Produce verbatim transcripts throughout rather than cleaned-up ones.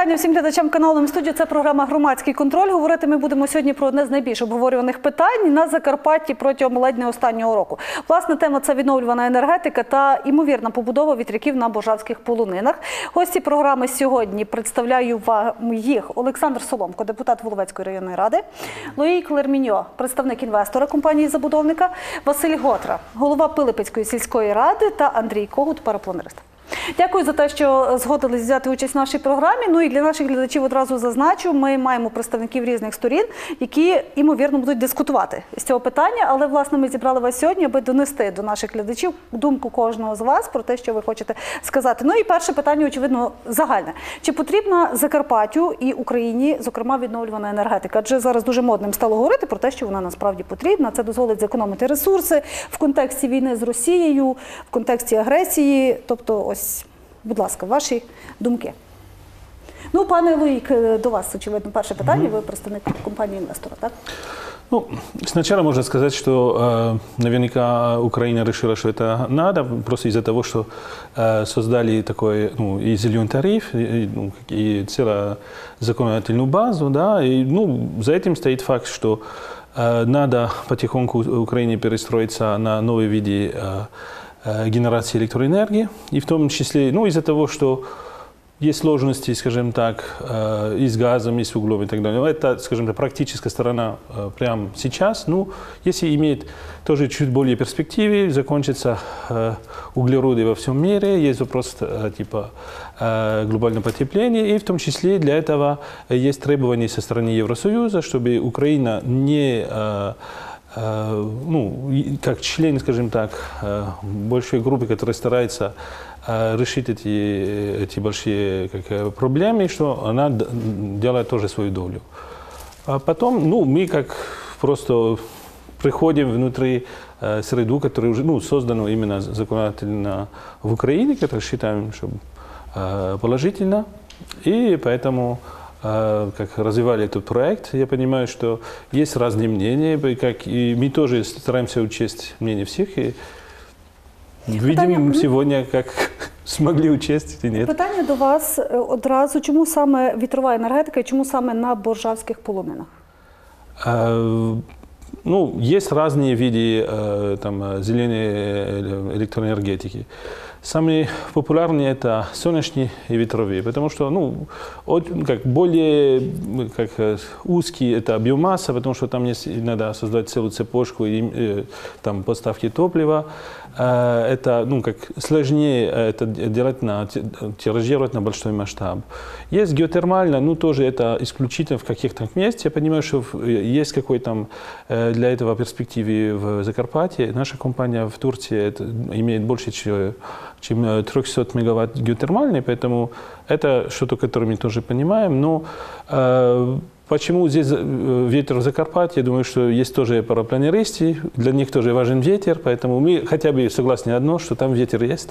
Вітання всім глядачам каналу М-студіо. Це програма «Громадський контроль». Говорити ми будемо сьогодні про одне з найбільш обговорюваних питань на Закарпатті протягом ледь не останнього року. Власне, тема – це відновлювана енергетика та імовірна побудова вітряків на Божавських полонинах. Гості програми сьогодні представляю вам їх: Олександр Соломко, депутат Воловецької районної ради, Лоїк Лерміньо, представник інвестора компанії-забудовника, Василь Готра, голова Пилипецької сільської ради та Андрій Когут, парапланерист. Дякую за те, що згодились взяти участь в нашій програмі. Ну і для наших глядачів одразу зазначу, ми маємо представників різних сторін, які, ймовірно, будуть дискутувати з цього питання. Але, власне, ми зібрали вас сьогодні, аби донести до наших глядачів думку кожного з вас про те, що ви хочете сказати. Ну і перше питання, очевидно, загальне. Чи потрібна Закарпаттю і Україні, зокрема, відновлювана енергетика? Адже зараз дуже модним стало говорити про те, що вона насправді потрібна. Це дозволить зекономити ресурси в контексті війни з Росією, в контексті агресії. Тобто, ось, будь ласка, ваші думки. Ну, пане Лоїк, до вас, очевидно, перше питання. Ви представник компанії-інвестора, так? Ну, сначала можно сказать, что э, наверняка Украина решила, что это надо, просто из-за того, что э, создали такой, ну, и зеленый тариф, и, ну, и целую законодательную базу, да, и, ну, за этим стоит факт, что э, надо потихоньку Украине перестроиться на новые виды э, генерации электроэнергии, и в том числе, ну, из-за того, что есть сложности, скажем так, и с газом, и с углем, и так далее. Это, скажем так, практическая сторона прямо сейчас. Ну, если имеет тоже чуть более перспективы, закончатся углероды во всем мире, есть вопрос типа глобального потепления, и в том числе для этого есть требования со стороны Евросоюза, чтобы Украина не... ну, как член, скажем так, большой группы, которая старается решить эти, эти большие как, проблемы, что она делает тоже свою долю. А потом, ну, мы как просто приходим внутри среду, которая уже, ну, создана именно законодательно в Украине, которую считаем, что положительно, и поэтому как развивали этот проект, я понимаю, что есть разные мнения, как и мы тоже стараемся учесть мнение всех, и видим сегодня, как змогли учесть чи ні. Питання до вас одразу. Чому саме вітрова енергетика і чому саме на Боржавських полонинах? Ну, есть разные виды там, зеленой электроэнергетики. Самые популярные это солнечные и ветровые, потому что, ну, как более как, узкие это биомасса, потому что там надо создать целую цепочку и, там, поставки топлива. Это, ну, как сложнее это делать на, тиражировать на большой масштаб. Есть геотермально, ну, тоже это исключительно в каких-то местах. Я понимаю, что есть какой-то для этого перспективы в Закарпатье. Наша компания в Турции это, имеет больше, чем триста мегаватт геотермальной, поэтому это что-то, которое мы тоже понимаем. Но э, почему здесь ветер в Закарпатье? Я думаю, что есть тоже парапланеристы, для них тоже важен ветер, поэтому мы хотя бы согласны одно, что там ветер есть.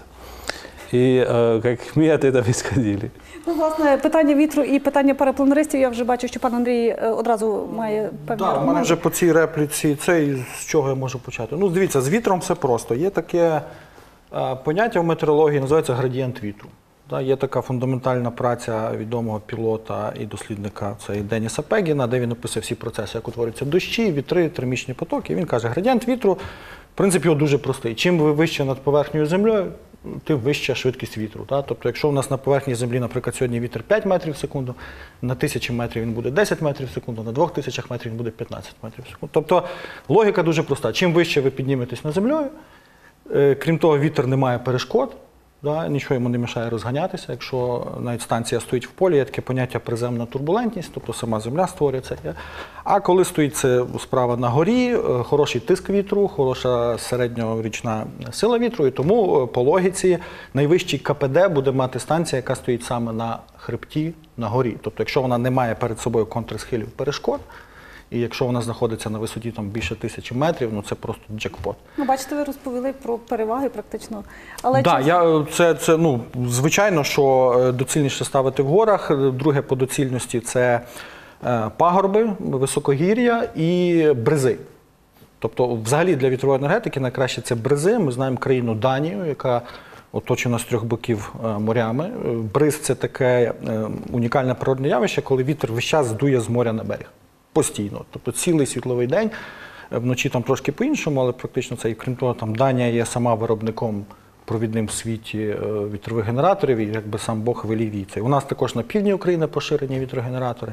І е, як ми від цього відходили. Ну, власне, питання вітру і питання парапланеристів, я вже бачу, що пан Андрій одразу має певні Так, у мене вже по цій репліці, це і з чого я можу почати. Ну, дивіться, з вітром все просто. Є таке е, поняття в метеорології, називається градієнт вітру. Да, є така фундаментальна праця відомого пілота і дослідника, це Деніса Пегіна, де він описує всі процеси, як утворюються дощі, вітри, термічні потоки. І він каже, градієнт вітру, в принципі, його дуже простий. Чим ви вище над поверхнею землею, тим вища швидкість вітру. Да? Тобто, якщо у нас на поверхні землі, наприклад, сьогодні вітер п'ять метрів в секунду, на тисячі метрів він буде десять метрів в секунду, на двох тисячах метрів він буде п'ятнадцять метрів в секунду. Тобто, логіка дуже проста. Чим вище ви підніметесь над землею, е, крім того, вітер не має перешкод, да? Нічого йому не мішає розганятися. Якщо навіть станція стоїть в полі, є таке поняття приземна турбулентність, тобто сама земля створює це. А коли стоїть це справа на горі, хороший тиск вітру, хороша середньорічна сила вітру, і тому по логіці найвищий ка пе де буде мати станція, яка стоїть саме на хребті, на горі. Тобто якщо вона не має перед собою контрсхилів перешкод, і якщо вона знаходиться на висоті там, більше тисячі метрів, ну це просто джекпот. Ну, бачите, ви розповіли про переваги практично. Але да, чи... я, це, це, ну, звичайно, що доцільніше ставити в горах. Друге по доцільності – це пагорби, високогір'я і бризи. Тобто, взагалі для вітрової енергетики найкраще це бризи. Ми знаємо країну Данію, яка оточена з трьох боків е, морями. Е, Бриз – це таке е, унікальне природне явище, коли вітер весь час здує з моря на берег. Постійно. Тобто цілий світловий день, е, вночі там трошки по-іншому, але практично це, і крім того, там Данія є сама виробником провідним в світі е, вітрових генераторів, і якби сам Бог велів їй це. У нас також на півдні України поширені вітрогенератори.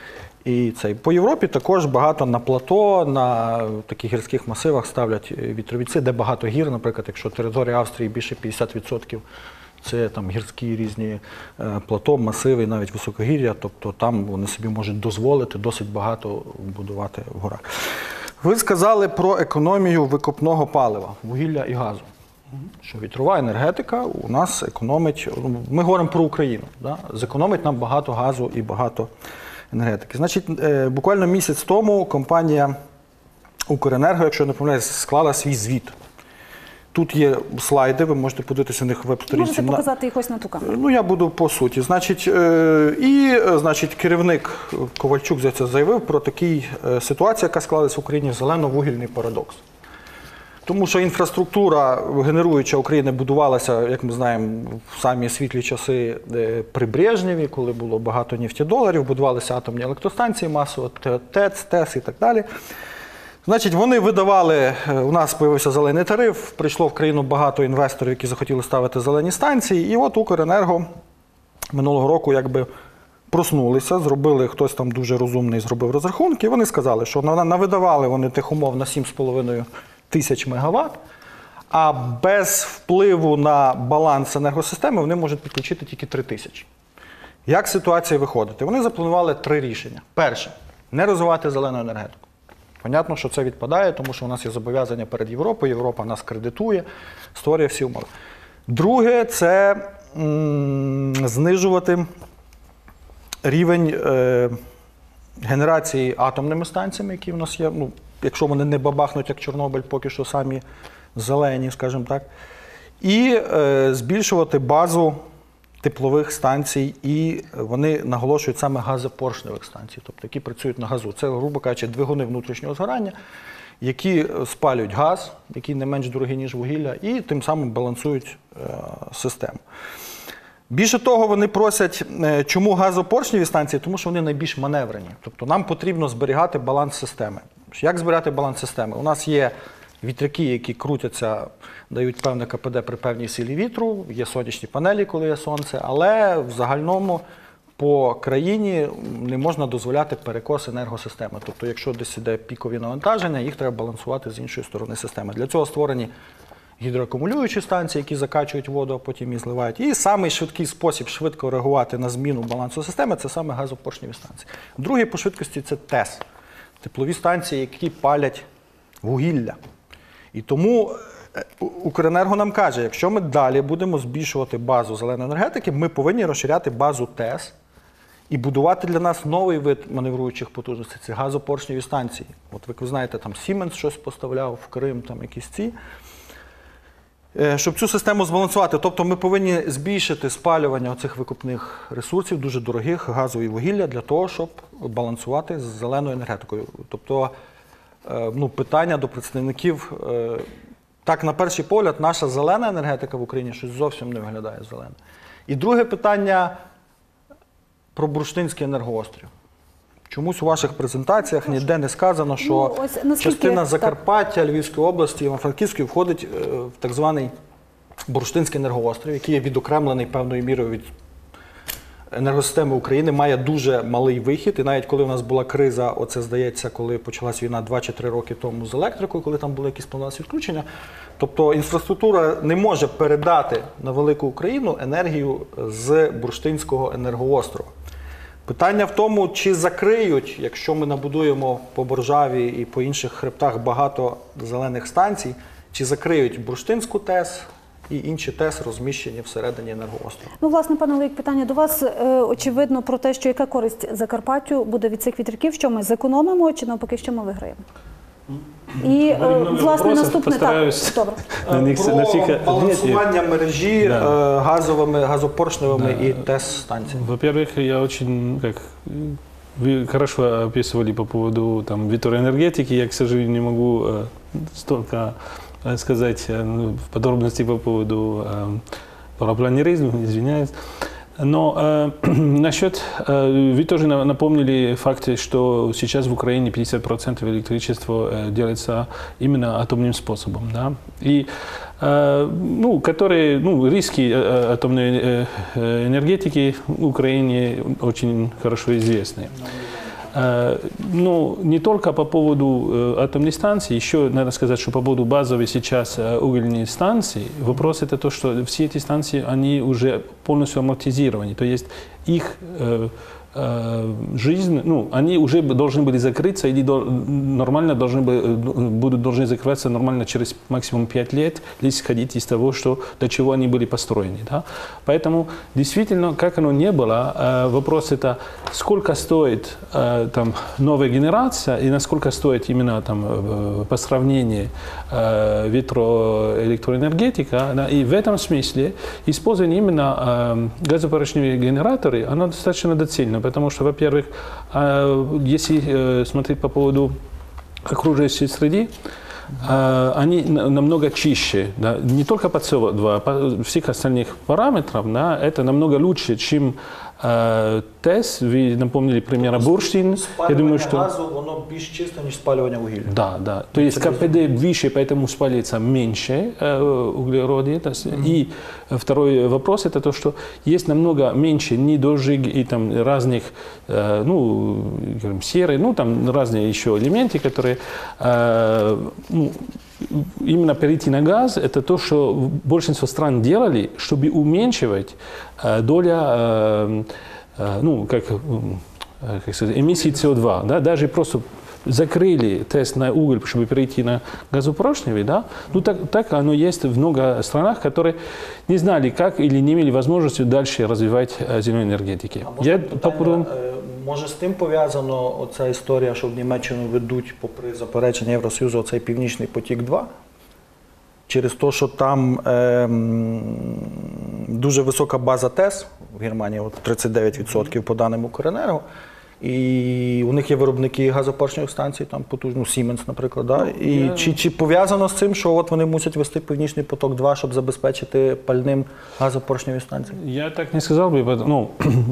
І це по Європі також багато на плато, на таких гірських масивах ставлять вітровіці, де багато гір, наприклад, якщо територія Австрії більше п'ятдесят відсотків це там гірські різні е, плато, масиви, навіть високогір'я, тобто там вони собі можуть дозволити досить багато будувати в горах. Ви сказали про економію викопного палива, вугілля і газу. Що вітрова енергетика у нас економить, ми говоримо про Україну, да? Зекономить нам багато газу і багато енергетики. Значить, е, буквально місяць тому компанія Укренерго, якщо я не помиляюсь, склала свій звіт. Тут є слайди, ви можете подивитися на них в веб-сторінці. Можете показати їх ось на ту камеру. Ну, я буду по суті. Значить, е, і, значить, керівник Ковальчук за це заявив про таку е, ситуацію, яка склалась в Україні, зелено-вугільний парадокс. Тому що інфраструктура генеруюча України будувалася, як ми знаємо, в самі світлі часи при Брежнєві, коли було багато нефтедоларів, будувалися атомні електростанції масово, ТЕЦ, ТЕС і так далі. Значить, вони видавали, у нас з'явився зелений тариф, прийшло в країну багато інвесторів, які захотіли ставити зелені станції, і от Укренерго минулого року якби проснулися, зробили, хтось там дуже розумний зробив розрахунки, і вони сказали, що навидавали вони тих умов на сім з половиною тисяч мегаватт, а без впливу на баланс енергосистеми вони можуть підключити тільки три тисячі. Як з ситуації виходити? Вони запланували три рішення. Перше – не розвивати зелену енергетику. Понятно, що це відпадає, тому що у нас є зобов'язання перед Європою, Європа нас кредитує, створює всі умови. Друге – це м, знижувати рівень е, генерації атомними станціями, які в нас є. Ну, якщо вони не бабахнуть, як Чорнобиль, поки що самі зелені, скажімо так. І е, збільшувати базу теплових станцій, і вони наголошують саме газопоршневих станцій, тобто які працюють на газу. Це, грубо кажучи, двигуни внутрішнього згорання, які спалюють газ, який не менш дорогий, ніж вугілля, і тим самим балансують е, систему. Більше того, вони просять, чому газопоршневі станції? Тому що вони найбільш маневрені. Тобто нам потрібно зберігати баланс системи. Як зберігати баланс системи? У нас є вітряки, які крутяться, дають певне КПД при певній силі вітру, є сонячні панелі, коли є сонце, але в загальному по країні не можна дозволяти перекос енергосистеми. Тобто, якщо десь іде пікові навантаження, їх треба балансувати з іншої сторони системи. Для цього створені гідроакумулюючі станції, які закачують воду, а потім її зливають. І самий швидкий спосіб швидко реагувати на зміну балансу системи – це саме газопоршневі станції. Другий по швидкості – це ТЕС. Теплові станції, які палять вугілля. І тому Укренерго нам каже, якщо ми далі будемо збільшувати базу зеленої енергетики, ми повинні розширяти базу ТЕС і будувати для нас новий вид маневруючих потужностей – це газопоршневі станції. От ви знаєте, там Siemens щось поставляв в Крим, там якісь ці. Щоб цю систему збалансувати, тобто ми повинні збільшити спалювання оцих викопних ресурсів, дуже дорогих, газу і вугілля, для того, щоб балансувати з зеленою енергетикою. Тобто, ну, питання до представників, так, на перший погляд, наша зелена енергетика в Україні щось зовсім не виглядає зеленою. І друге питання про бурштинський енергоострів. Чомусь у ваших презентаціях ніде не сказано, що ну, ось, наскільки... частина Закарпаття, Львівської області, Івано-Франківської входить в так званий бурштинський енергоострів, який є відокремлений певною мірою від енергосистеми України, має дуже малий вихід. І навіть коли у нас була криза, оце здається, коли почалась війна два чи три роки тому з електрикою, коли там були якісь планувалися відключення, тобто інфраструктура не може передати на велику Україну енергію з бурштинського енергоострова. Питання в тому, чи закриють, якщо ми набудуємо по Боржаві і по інших хребтах багато зелених станцій, чи закриють бурштинську ТЕС і інші ТЕС, розміщені всередині енергоострова. Ну, власне, пане Олег, питання до вас. Е, очевидно про те, що яка користь Закарпаттю буде від цих вітряків, що ми зекономимо, чи навпаки, що ми виграємо? І, е, власне, наступне, так, добре. На них, Про на всех... балансування мережі да. е, газовими, газопоршневими Да. і ТЕС-станціями. Во-первых, я очень, как, вы хорошо описывали по поводу там, ветроэнергетики. Я, к сожалению, не могу э, столько э, сказать э, в подробности по поводу э, парапланеризм, извиняюсь. Но э, насчет, э, вы тоже напомнили факты, что сейчас в Украине пятьдесят процентов электричества э, делается именно атомным способом, да, и э, ну, которые, ну, риски э, атомной э, энергетики в Украине очень хорошо известны. Ну, не только по поводу атомной станции, еще надо сказать, что по поводу базовой сейчас угольной станции, вопрос это то, что все эти станции, они уже полностью амортизированы, то есть их жизнь, ну, они уже должны были закрыться или до, нормально должны были, будут должны закрываться нормально через максимум пять лет, если исходить из того, что, до чего они были построены. Да? Поэтому действительно, как оно ни было, вопрос это, сколько стоит там, новая генерация и насколько стоит именно там, по сравнению ветроэлектроэнергетика. Да? И в этом смысле использование именно газопоршневых генераторов, оно достаточно доцельно. Потому что, во-первых, если смотреть по поводу окружающей среды, они намного чище, да, не только по С О два, по всех остальных параметров, да, это намного лучше, чем э, ТЭС. Вы напомнили пример бурштин. Я думаю, что газу, воно більш чисте, ніж спалювання вугілля. Да, да. То есть КПД выше, поэтому спалится меньше э, углерода. Mm-hmm. И второй вопрос это то, что есть намного меньше недожиг и там разных, э, ну, серы, ну там разные еще элементы, которые э, именно перейти на газ, это то, что большинство стран делали, чтобы уменьшить э, доля, э, э, ну, как, э, как сказать, эмиссий С О два, да, даже просто закрыли тест на уголь, чтобы перейти на газопоршневый, да, ну так, так оно есть в много странах, которые не знали, как или не имели возможности дальше развивать э, зеленые энергетики. Я попробую... Може з тим пов'язано оця історія, що в Німеччину ведуть, попри заперечення Євросоюзу, оцей Північний потік-два? Через те, що там е, дуже висока база ТЕС в Германії, от тридцять дев'ять відсотків по даним Укренерго, і у них є виробники газопоршневих станцій, там потужно, Siemens, наприклад. Да? І yeah. чи, чи пов'язано з цим, що от вони мусять вести Північний поток-два, щоб забезпечити пальним газопоршневі станції? Я так не сказав би, ну...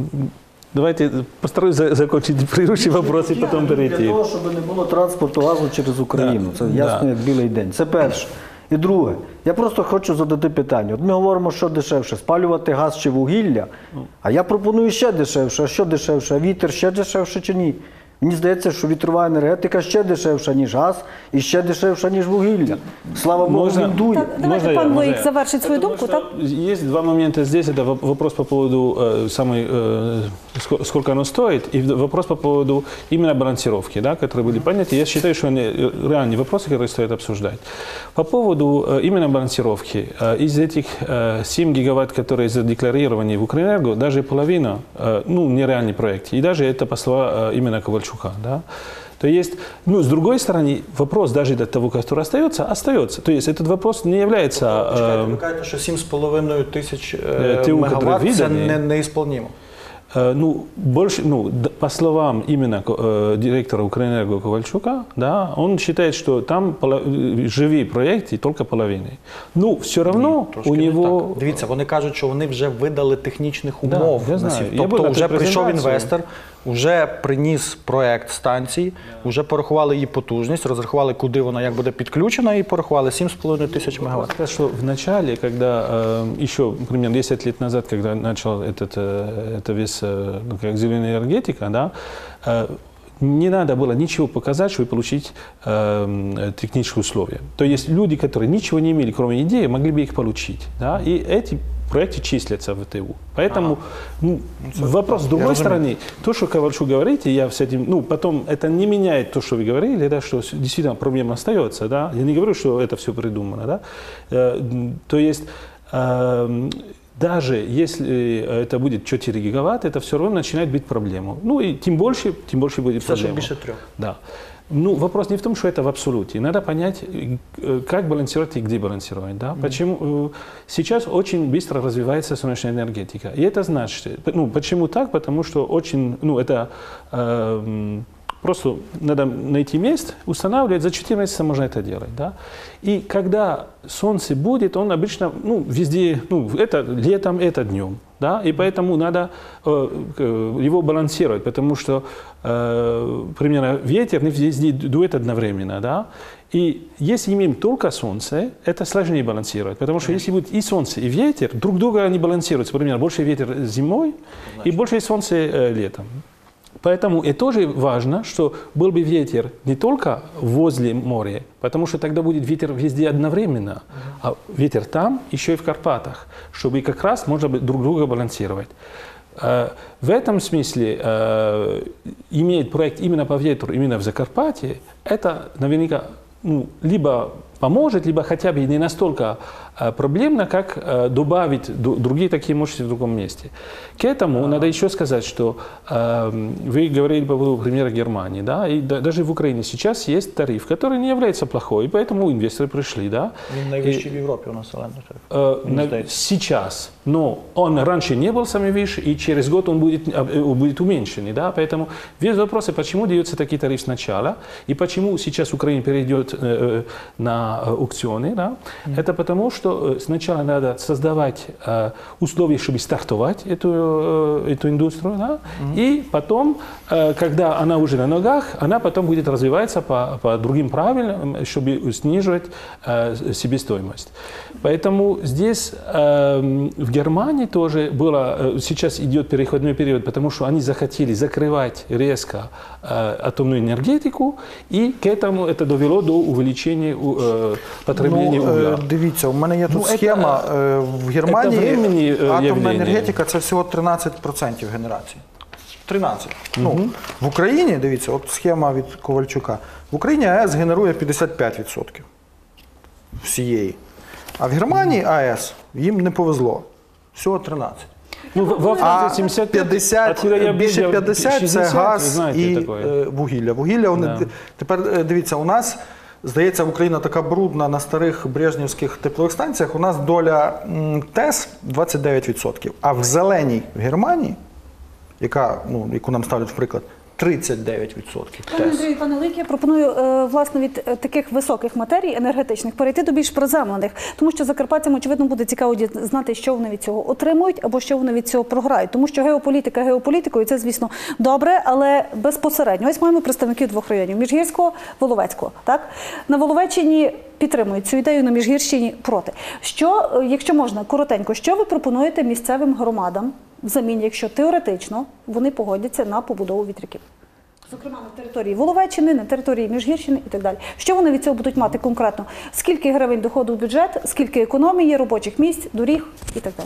Давайте постараюсь закончить предыдущий вопрос і потім перейти. Для того, щоб не було транспорту газу через Україну. Це ясно, як білий день. Це перше. І друге, я просто хочу задати питання. От ми говоримо, що дешевше, спалювати газ чи вугілля, а я пропоную ще дешевше. А що дешевше? А вітер ще дешевше чи ні? Мені здається, що вітрова енергетика ще дешевша, ніж газ, і ще дешевша, ніж вугілля. Слава Богу, можно, він дує. Так, давайте пан Лоїк завершить свою думку, так? Есть два момента здесь. Это вопрос по поводу э, самой, э, сколько оно стоит, и вопрос по поводу именно балансировки, да, которые были подняты. Я считаю, что они реальные вопросы, которые стоит обсуждать. По поводу э, именно балансировки, э, из этих э, семь гигаватт, которые задекларированы в Укрэнерго, даже половина, э, ну, нереальный проект. И даже это по словам э, именно Ковальчука. Да? То есть, ну, с другой стороны, вопрос даже до того, который остается, остается. То есть этот вопрос не является... Чекайте, ви кажете, що сім з половиною тисяч е, мегаватт – це не, неісполнимо. Ну, больше, ну, по словам именно э, директора Укрэнерго Ковальчука, да, он считает, что там поло, живі проекти только половина. Ну, все равно Ні, у него... Дивіться, вони кажуть, що вони вже видали технічних умов. Да, я знаю. Тобто вже прийшов інвестор, вже приніс проект станції, вже порахували її потужність, розрахували, куди вона як буде підключена, і порахували сім з половиною тисяч мегаватт. Сказать, что в начале, когда э, еще примерно десять лет назад, когда начал этот, э, это весь э, как зеленая энергетика, да, э, не надо было ничего показать, чтобы получить э, технические условия. То есть люди, которые ничего не имели, кроме идеи, могли бы их получить. Да, и эти проекты числятся в ВТУ. Поэтому ну, вопрос с другой стороны, то, что Ковальчук говорит, и я с этим, ну, потом это не меняет то, что вы говорили, да, что действительно проблема остается, да. Я не говорю, что это все придумано, да. Э, то есть э, даже если это будет четыре гигаватта, это все равно начинает быть проблемой. Ну и тем больше, тем больше будет проблема. Больше трех. Да. Ну, вопрос не в том, что это в абсолюте. Надо понять, как балансировать и где балансировать. Да? Mm. Почему? Сейчас очень быстро развивается солнечная энергетика. И это значит, ну, почему так? Потому что очень, ну, это э, Просто надо найти место, устанавливать, за четыре месяца можно это делать. Да? И когда солнце будет, он обычно ну, везде, ну, это летом, это днем. Да? И поэтому надо э, его балансировать, потому что э, примерно ветер не везде дует одновременно. Да? И если имеем только солнце, это сложнее балансировать, потому что если будет и солнце, и ветер, друг друга они балансируются. Примерно больше ветер зимой и больше солнце э, летом. Поэтому и тоже важно, что был бы ветер не только возле моря, потому что тогда будет ветер везде одновременно, а ветер там, еще и в Карпатах, чтобы как раз можно было друг друга балансировать. В этом смысле иметь проект именно по ветру, именно в Закарпатье, это наверняка ну, либо поможет, либо хотя бы не настолько э, проблемно, как э, добавить д- другие такие мощности в другом месте. К этому надо еще сказать, что э, вы говорили по поводу примера Германии, да, и да, даже в Украине сейчас есть тариф, который не является плохой, и поэтому инвесторы пришли, да. Він найвищий в Європі у нас електронний тариф. Э, на, сейчас, но он раньше не был самый выше, и через год он будет, э, будет уменьшенный, да, поэтому весь вопрос, почему дается такой тариф сначала, и почему сейчас Украина перейдет э, на аукционы, да, mm-hmm. это потому, что сначала надо создавать э, условия, чтобы стартовать эту, э, эту индустрию, да, mm-hmm. и потом, э, когда она уже на ногах, она потом будет развиваться по, по другим правилам, чтобы снижать э, себестоимость. Поэтому здесь э, в Германии тоже было, э, сейчас идет переходной период, потому что они захотели закрывать резко э, атомную энергетику, и к этому это довело до увеличения э, потреблення ну, угля. Дивіться, у мене є тут ну, схема. Это, в Германії времени, атомна явление. енергетика – це всього тринадцять відсотків генерації. тринадцять. Угу. Ну, в Україні, дивіться, от схема від Ковальчука. В Україні АЕС генерує п'ятдесят п'ять відсотків всієї. А в Германії АЕС їм не повезло. Всього тринадцять. Ну, во А сімдесят п'ятдесят, я більше більше п'ятдесят – це шістдесят, газ знаєте, і такое. е, вугілля. Вугілля, вони, Да. тепер дивіться, у нас, здається, Україна така брудна на старих брежнівських теплових станціях, у нас доля м, ТЕС двадцять дев'ять відсотків, а в зеленій в Германії, яка, ну, яку нам ставлять в приклад, тридцять дев'ять відсотків Пане ТЕС. Андрію, пане Лик, я пропоную е, власне від е, таких високих матерій енергетичних перейти до більш приземлених, тому що закарпатцям, очевидно, буде цікаво ді- знати, що вони від цього отримують або що вони від цього програють. Тому що геополітика геополітикою, це, звісно, добре, але безпосередньо. Ось маємо представників двох районів – Міжгірського, Воловецького. Так? На Воловеччині підтримують цю ідею, на Міжгірщині проти. Що, е, якщо можна, коротенько, що ви пропонуєте місцевим громадам взамін, якщо теоретично вони погодяться на побудову вітряків? Зокрема, на території Воловеччини, на території Міжгірщини і так далі. Що вони від цього будуть мати конкретно? Скільки гривень доходу в бюджет, скільки економії, робочих місць, доріг і так далі?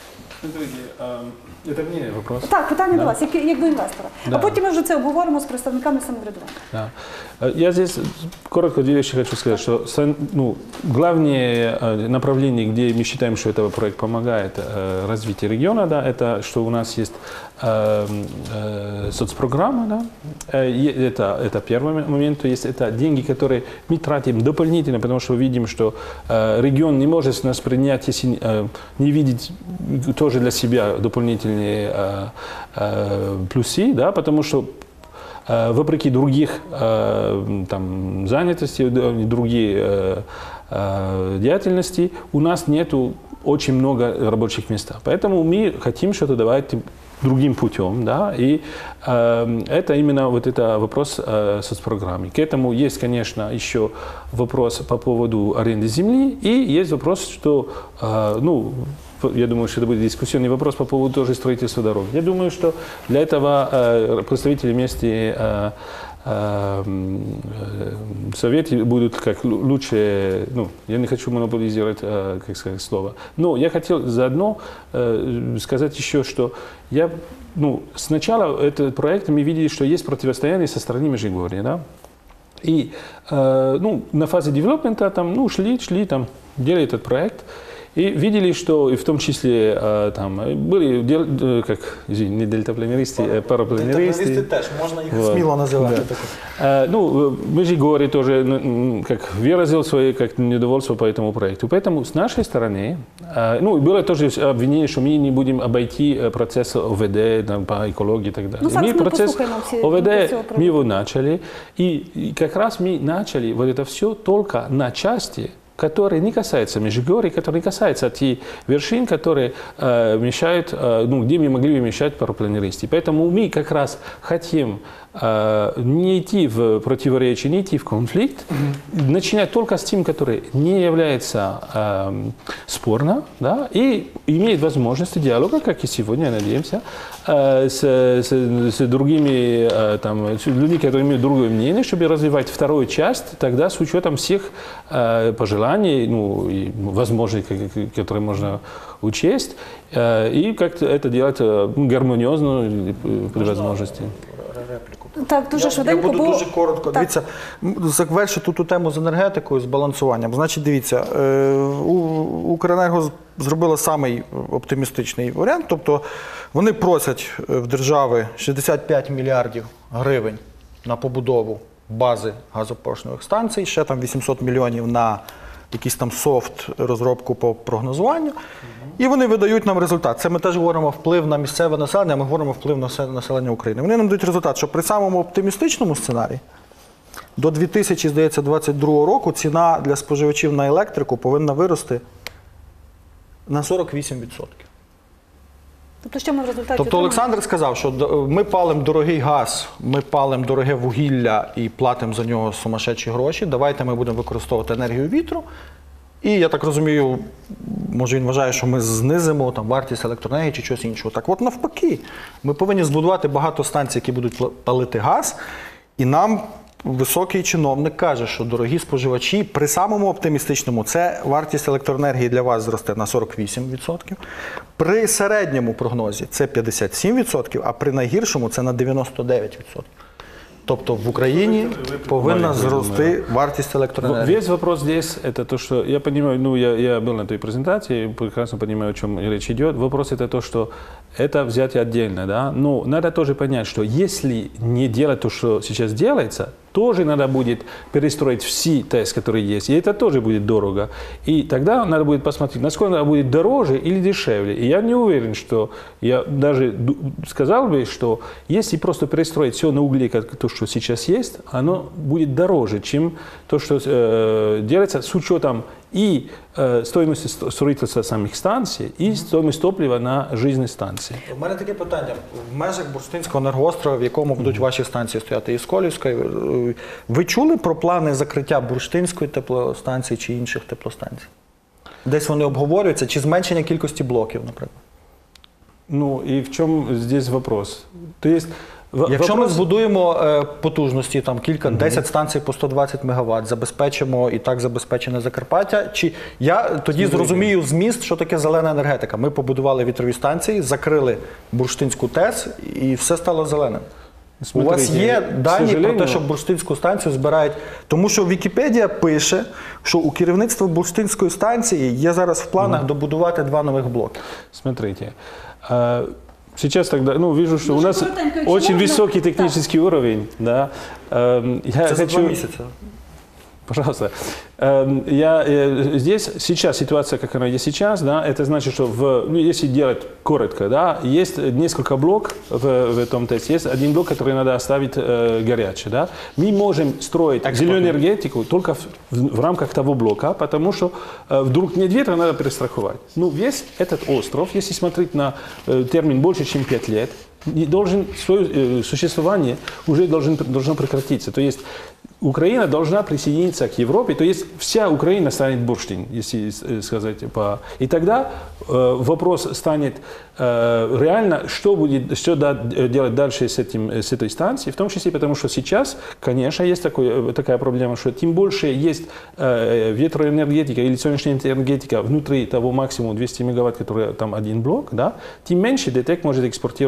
Це мені вопрос. Так, питання Да. до вас, як, як до інвестора. Да. А потім ми вже це обговоримо з представниками самоврядування. Да. Я здесь коротко две вещи хочу сказать, что ну, главное направление, где мы считаем, что этот проект помогает э, развитию региона, да, это что у нас есть э, э, соцпрограмма, да, э, это, это первый момент, то есть это деньги, которые мы тратим дополнительно, потому что видим, что э, регион не может нас принять, если э, не видеть тоже для себя дополнительные э, э, плюсы, да, потому что вопреки других там, занятостей, другие деятельности, у нас нету очень много рабочих мест. Поэтому мы хотим что-то давать другим путем, да, и э, это именно вот это вопрос э, соцпрограммы. К этому есть, конечно, еще вопрос по поводу аренды земли, и есть вопрос, что, э, ну, я думаю, что это будет дискуссионный вопрос по поводу тоже строительства дорог. Я думаю, что для этого э, представители вместе э, э, советы будут как лучше, ну, я не хочу монополизировать, э, как сказать, слово, но я хотел заодно э, сказать еще, что я, ну, сначала этот проект мы видели, что есть противостояние со стороны Межигорья, да, и э, ну, на фазе девелопмента там, ну, шли, шли, там, делали этот проект. И видели, что и в том числе э, там были, дел, э, как, извини, не дельтапланеристы, а парапланеристы. Дельтапланеристи теж, можна їх Вот. сміло називати. Э, ну, Межигорье тоже м, как выразил свое как, недовольство по этому проекту. Поэтому с нашей стороны, э, ну, было тоже обвинение, что мы не будем обойти процесс ОВД там, по экологии и так далее. Ну, мы мы процесс все, ОВД, все мы его начали, и, и как раз мы начали вот это все только на части, которые не касаются Межигорья, которые не касаются тех вершин, которые э, мешают, э, ну, где мы могли бы мешать парапланеристы. Поэтому мы как раз хотим э, не идти в противоречие, не идти в конфликт, mm-hmm. начинать только с тем, который не является э, спорно, да, и имеет возможности диалога, как и сегодня, надеемся, э, с, с, с другими э, там, с людьми, которые имеют другое мнение, чтобы развивать вторую часть, тогда с учетом всех э, пожеланий, ну, и возможностей, которые можно учесть, э, и как-то это делать э, гармонизно при возможности. Репліку. Так, дуже я, швиденько, я буду бо... дуже коротко. Так. Дивіться, завершити ту тему з енергетикою, з балансуванням. Значить, дивіться, е, Укренерго зробила самий оптимістичний варіант, тобто вони просять в держави шістдесят п'ять мільярдів гривень на побудову бази газопоршневих станцій, ще там вісімсот мільйонів на якийсь там софт, розробку по прогнозуванню. І вони видають нам результат. Це ми теж говоримо вплив на місцеве населення, ми говоримо вплив на населення України. Вони нам дають результат, що при самому оптимістичному сценарії до дві тисячі двадцять другого року ціна для споживачів на електрику повинна вирости на сорок вісім відсотків. Тобто, що ми в результаті Тобто отримаємо? Олександр сказав, що ми палимо дорогий газ, ми палимо дороге вугілля і платимо за нього сумасшедші гроші. Давайте ми будемо використовувати енергію вітру. І, я так розумію, може він вважає, що ми знизимо там, вартість електроенергії чи щось іншого. Так от навпаки, ми повинні збудувати багато станцій, які будуть палити газ, і нам високий чиновник каже, що дорогі споживачі при самому оптимістичному це вартість електроенергії для вас зросте на сорок вісім відсотків, при середньому прогнозі це п'ятдесят сім відсотків, а при найгіршому це на дев'яносто дев'ять відсотків. Тобто в Украине повинна зрости вартість электроэнергии. Весь вопрос здесь, это то, что я понимаю, ну я, я был на той презентации, прекрасно понимаю, о чем речь идет. Вопрос это то, что это взять отдельно, да, но надо тоже понять, что если не делать то, что сейчас делается, тоже надо будет перестроить все ТЭС, которые есть, и это тоже будет дорого. И тогда надо будет посмотреть, насколько это будет дороже или дешевле. И я не уверен, что, я даже сказал бы, что если просто перестроить все на угле, как то, что сейчас есть, оно будет дороже, чем то, что э, делается с учетом и э, стоимости строительства самих станций, і стоимость топлива на жизнь станції. У мене таке питання. В межах Бурштинського енергоострова, в якому будуть ваші станції стояти, і Сколівської, ви чули про плани закриття Бурштинської теплостанції чи інших теплостанцій? Десь вони обговорюються, чи зменшення кількості блоків, наприклад? Ну, і в чому здесь вопрос? То есть, Якщо вопрос... ми збудуємо е, потужності, там кілька, mm-hmm. десять станцій по сто двадцять мегаватт, забезпечимо і так забезпечене Закарпаття, чи я тоді зрозумію зміст, що таке зелена енергетика. Ми побудували вітрові станції, закрили Бурштинську ТЕС і все стало зеленим. Смотрите, у вас є дані сожалению... про те, що Бурштинську станцію збирають? Тому що Вікіпедія пише, що у керівництва Бурштинської станції є зараз в планах mm-hmm. добудувати два нових блоки. Смотрите, сейчас тогда, ну, вижу, что ну, у нас очень высокий технический да. уровень, да. Я Это за хочу... два месяца. Пожалуйста. Я, здесь сейчас ситуация, как она есть сейчас, да, это значит, что в, ну, если делать коротко, да, есть несколько блоков в, в этом тесте, есть один блок, который надо оставить э, горячий, да. Мы можем строить Экспортно. зеленую энергетику только в, в, в рамках того блока, потому что э, вдруг нет ветра, надо перестраховать. Ну, весь этот остров, если смотреть на э, термин больше, чем пять лет, должен, свое э, существование уже должен, должно прекратиться. То есть Украина должна присоединиться к Европе, то есть вся Украина станет бурштин, если сказать по... И тогда э, вопрос станет э, реально, что будет, что да, делать дальше с, этим, с этой станцией, в том числе потому, что сейчас, конечно, есть такой, такая проблема, что тем больше есть э, ветроэнергетика или солнечная энергетика внутри того максимума двести мегаватт, который там один блок, да, тем меньше ДТЭК может экспортировать за границу.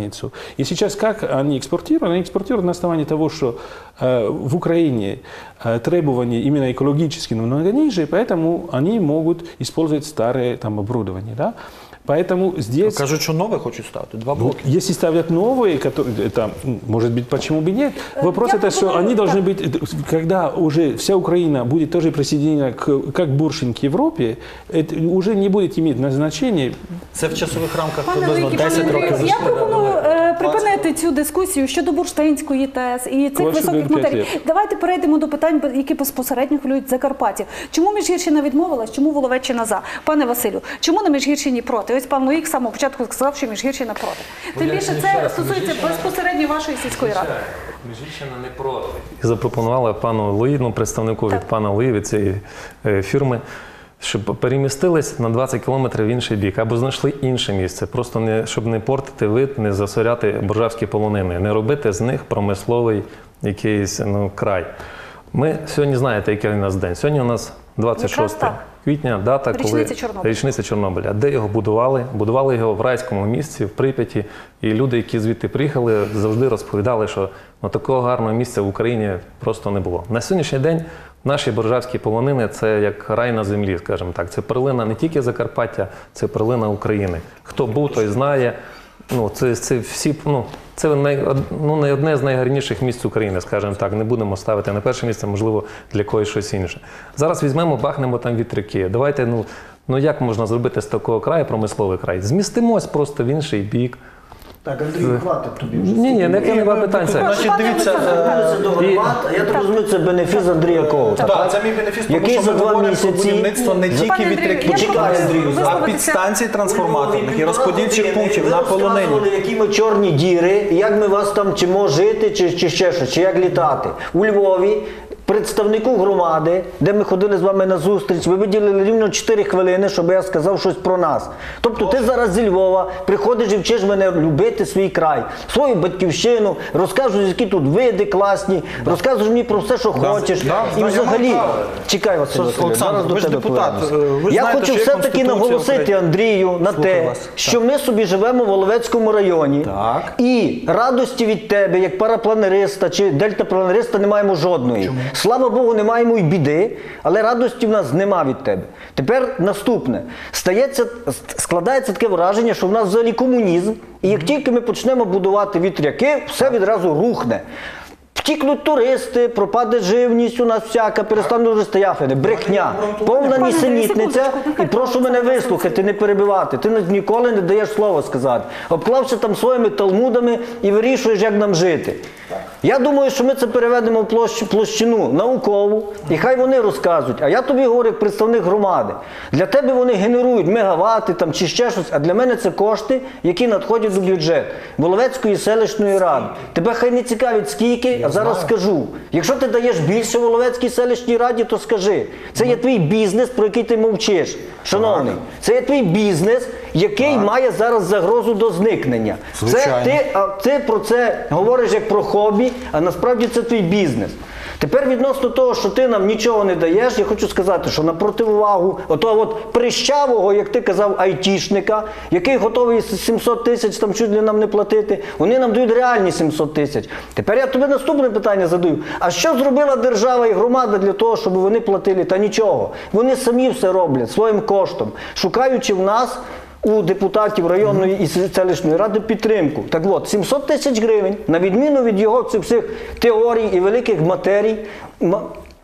границу. И сейчас как они экспортируют? Они экспортируют на основании того, что э, в Украине э, требования именно экологические намного ниже, поэтому они могут использовать старое там, оборудование. Да? Поэтому здесь... Кажуть, що нове хочуть ставити, два блоки. Если ставят новые, которые, это, может быть, почему бы нет? Вопрос Я это, что пропоную, они должны да. быть, когда уже вся Украина будет тоже присоединена к, как Буршин к Европе, это уже не будет иметь назначения. Це в часових рамках Пане приблизно Великий, десять пане років. Великий, я пропоную е, припинити цю дискусію щодо бурштинської ТЕС і цих Квартиру високих п'ять матерій. літ. Давайте перейдемо до питань, які безпосередньо хвилюють Закарпаття. Чому Міжгірщина відмовилась, чому Воловеччина за? Пане Василю, чому на Міжгірщині проти? Ось пан Лоїк з самого початку сказав, що Міжгірщина проти. Тим більше це стосується безпосередньо вашої сільської ради. Міжгірщина не проти. І запропонувала пану Луї, ну, представнику від пана Луї, від цієї е, фірми, щоб перемістились на двадцять кілометрів в інший бік, або знайшли інше місце, просто не, щоб не портити вид, не засоряти боржавські полонини, не робити з них промисловий якийсь ну, край. Ми сьогодні знаєте, який у нас день. Сьогодні у нас двадцять шостого квітня, дата, коли Річниця Чорнобиля. річниця Чорнобиля. Де його будували? Будували його в райському місці, в Прип'яті. І люди, які звідти приїхали, завжди розповідали, що ну, такого гарного місця в Україні просто не було. На сьогоднішній день наші боржавські полонини – це як рай на землі, скажімо так. Це перлина не тільки Закарпаття, це перлина України. Хто був, той знає. Ну, це, це всі, ну, це най, ну, не одне з найгарніших місць України, скажімо так. Не будемо ставити на перше місце, можливо, для когось щось інше. Зараз візьмемо, бахнемо там вітряки. Давайте, ну, ну як можна зробити з такого краю промисловий край? Змістимось просто в інший бік. Так, Андрій, хватить тобі вже. Ні, ні, не нема питань. Це. Значить, дивіться, Це до громад, а я так розумію, це бенефіс Андрія Коваля. Так, це мій бенефіс, тому Який що за ми два говоримо про місяці- будівництво не тільки Пане Андрію, вітряків, я Почекай, пропоную Андрію, а висловитися. підстанцій трансформаторних і розподільчих пунктів на полонині. Ви які ми чорні діри, як ми вас там вчимо жити, чи, чи ще щось, чи як літати. У Львові представнику громади, де ми ходили з вами на зустріч, ви виділили рівно чотири хвилини, щоб я сказав щось про нас. Тобто ти зараз зі Львова приходиш і вчиш мене любити свій край, свою батьківщину, розказуєш, які тут види класні, розказуєш мені про все, що хочеш. да, І да, я взагалі, мав право. чекай, Василь Що, Васильович, Олександр, зараз до ви ж тебе депутат, повернуся. ви Я знаєте, хочу що є все-таки Конституція наголосити України. Андрію на Слухаю те, вас. що ми собі живемо в Воловецькому районі. Так. І радості від тебе, як парапланериста чи дельтапланериста, не маємо жодної. Слава Богу, не маємо й біди, але радості в нас нема від тебе. Тепер наступне. Стається, складається таке враження, що в нас взагалі комунізм, і як тільки ми почнемо будувати вітряки, все відразу рухне. Втікнуть туристи, пропаде живність у нас всяка, перестануть вже стояти. Брехня, повна нісенітниця. І прошу мене вислухати, не перебивати. Ти ніколи не даєш слово сказати. Обклався там своїми талмудами і вирішуєш, як нам жити. Я думаю, що ми це переведемо в площ- площину наукову, і хай вони розказують. А я тобі говорю, як представник громади. Для тебе вони генерують мегавати там, чи ще щось, а для мене це кошти, які надходять до бюджету Воловецької селищної ради. Тебе хай не цікавить скільки, а зараз скажу. Якщо ти даєш більше Воловецькій селищній раді, то скажи. Це є твій бізнес, про який ти мовчиш. Шановний, це є твій бізнес, який має зараз загрозу до зникнення. Це Звичайно. ти, а ти про це говориш як про хобі, а насправді це твій бізнес. Тепер відносно того, що ти нам нічого не даєш, я хочу сказати, що на противагу отого от прищавого, як ти казав, айтішника, який готовий сімсот тисяч там чуть ли нам не платити, вони нам дають реальні сімсот тисяч. Тепер я тобі наступне питання задаю. А що зробила держава і громада для того, щоб вони платили? Та нічого. Вони самі все роблять своїм коштом, шукаючи в нас у депутатів районної і селищної ради підтримку. Так от, сімсот тисяч гривень, на відміну від його цих всіх теорій і великих матерій, м-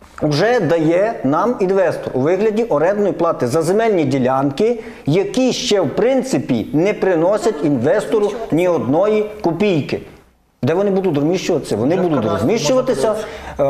вже дає нам інвестор у вигляді орендної плати за земельні ділянки, які ще в принципі не приносять інвестору ні одної копійки. Де вони будуть розміщуватися? Вони будуть розміщуватися е,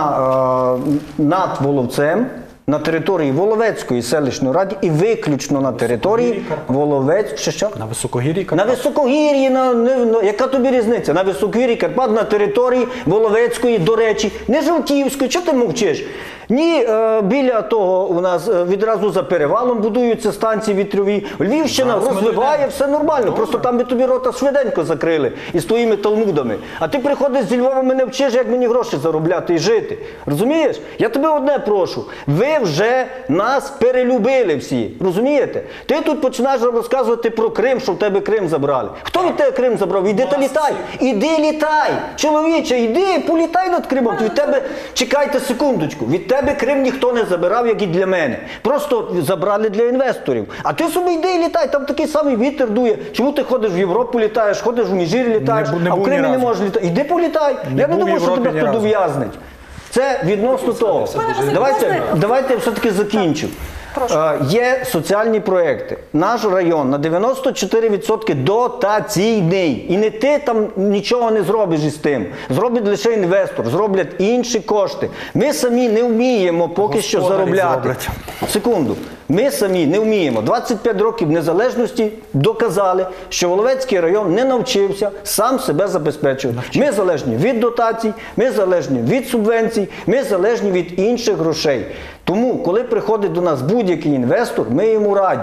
на, е, над Воловцем, на території Воловецької селищної ради і виключно на території Воловець... Що, що? На Високогір'ї На Високогір'ї, на, на, на, яка тобі різниця? На Високогір'ї Карпат, на території Воловецької, до речі, не Жовтівської, чого ти мовчиш? Ні, е, біля того у нас е, відразу за перевалом будуються станції вітрові. Львівщина Зараз ми розвиває, дійдемо. все нормально. Просто там би тобі рота швиденько закрили із твоїми талмудами. А ти приходиш зі Львова, мене вчиш, як мені гроші заробляти і жити. Розумієш? Я тебе одне прошу. Ви вже нас перелюбили всі. Розумієте? Ти тут починаєш розказувати про Крим, що в тебе Крим забрали. Хто від тебе Крим забрав? Іди та літай. Іди літай. Чоловіче, іди, політай над Кримом. Від тебе, чекайте секундочку, від тебе Крим ніхто не забирав, як і для мене. Просто забрали для інвесторів. А ти собі йди і літай, там такий самий вітер дує. Чому ти ходиш в Європу, літаєш, ходиш в Міжгір'ї, літаєш, Не бу- не а в був Кримі ні не разу. можеш літати. Іди політай. Не Я не був в думаю, що Європі тебе ні хто разу. дов'язнить. Це відносно того. Василь, Давайте, можна? давайте я все-таки закінчу. Прошу. Е, Є соціальні проекти. Наш район на дев'яносто чотири відсотки дотаційний. І не ти там нічого не зробиш із тим. Зробить лише інвестор, зроблять інші кошти. Ми самі не вміємо поки що Господарі заробляти. зроблять. Секунду. Ми самі не вміємо. двадцять п'ять років незалежності доказали, що Воловецький район не навчився сам себе забезпечувати. Ми залежні від дотацій, ми залежні від субвенцій, ми залежні від інших грошей. Тому, коли приходить до нас будь-який інвестор, ми йому раді.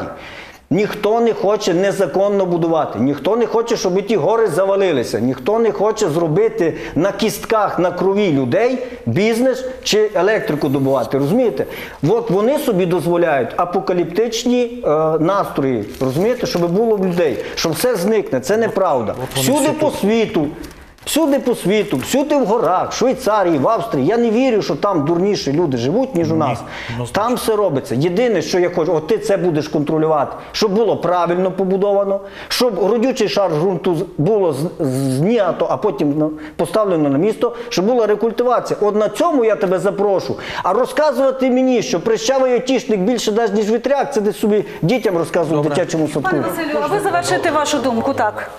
Ніхто не хоче незаконно будувати, ніхто не хоче, щоб ті гори завалилися, ніхто не хоче зробити на кістках, на крові людей бізнес чи електрику добувати, розумієте? От вони собі дозволяють апокаліптичні е, настрої, розумієте, щоб було в людей, що все зникне, це неправда. Всюди по світу. Всюди по світу, всюди в горах, в Швейцарії, в Австрії. Я не вірю, що там дурніші люди живуть, ніж у нас. Там все робиться. Єдине, що я хочу, от ти це будеш контролювати, щоб було правильно побудовано, щоб родючий шар ґрунту з- було з- знято, а потім ну, поставлено на місто, щоб була рекультивація. От на цьому я тебе запрошу. А розказувати мені, що прищавий айтішник більше дасть, ніж вітряк, це десь собі дітям розказувати в дитячому садку. Пане Василю, а ви завершите вашу думку, так?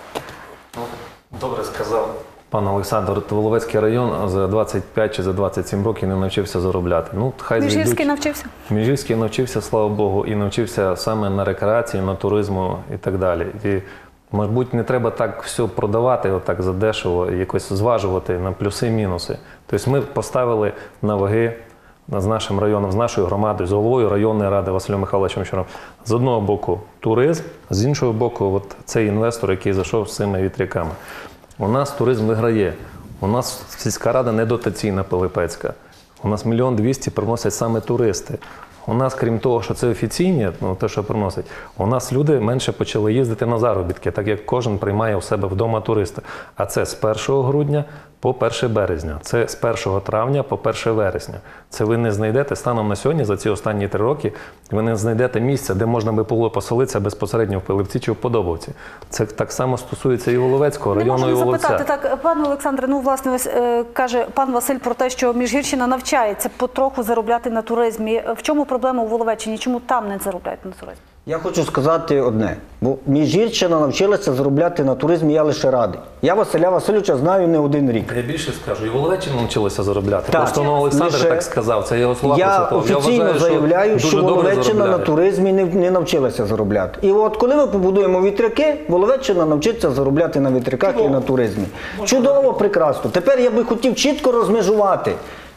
Добре сказав пан Олександр. Воловецький район за двадцять п'ять чи за двадцять сім років не навчився заробляти. Ну, хай Міжгірський зведуть. навчився? Міжгірський навчився, слава Богу, і навчився саме на рекреації, на туризму і так далі. І, мабуть, не треба так все продавати отак задешево, якось зважувати на плюси і мінуси. Тобто ми поставили на ваги з нашим районом, з нашою громадою, з головою районної ради Василем Михайловичем Щуром. З одного боку туризм, з іншого боку от цей інвестор, який зайшов з цими вітряками. У нас туризм виграє. У нас сільська рада не дотаційна Пилипецька. У нас мільйон двісті приносять саме туристи. У нас, крім того, що це офіційні, ну, те, що приносять, у нас люди менше почали їздити на заробітки, так як кожен приймає у себе вдома туриста. А це з першого грудня по перше березня, це з першого травня по перше вересня. Це ви не знайдете станом на сьогодні, за ці останні три роки, ви не знайдете місця, де можна би було поселитися безпосередньо в Пилипці чи в Подобовці. Це так само стосується і Воловецького Не району, і можу не Воловця. запитати, так, пане Олександре, ну, власне, ось, е, каже пан Василь про те, що Міжгірщина навчається потроху заробляти на туризмі. В чому проблема у Воловеччині? Чому там не заробляють на туризмі? Я хочу сказати одне, бо Міжгірщина навчилася заробляти на туризмі, я лише радий. Я Василя Васильовича знаю не один рік. Я більше скажу, і Воловеччина навчилися заробляти. Так. Просто ну, Олександр Лише- так сказав, це його слова Я процитував. офіційно вважаю, заявляю, дуже що добре Воловеччина на заробляє. туризмі не, не навчилася заробляти. І от коли ми побудуємо вітряки, Воловеччина навчиться заробляти на вітряках і на туризмі. Чудово, прекрасно. Тепер я би хотів чітко розмежувати,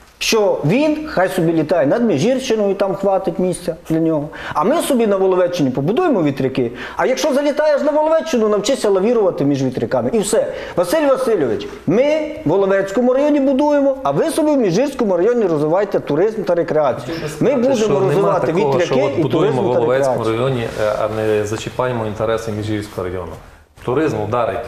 що він хай собі літає над Міжгірщиною, там хватить місця для нього. А ми собі на Воловеччині побудуємо вітряки. А якщо залітаєш на Воловеччину, навчися лавірувати між вітряками. І все. Василь Васильович, ми в Воловецькому районі будуємо, а ви собі в Міжгірському районі розвивайте туризм та рекреацію. Ми будемо Що нема розвивати такого, що вітряки от і будуємо туризм в та Воловецькому рекреацію. районі, е, а не зачіпаємо інтереси Міжгірського району. Туризм ударить.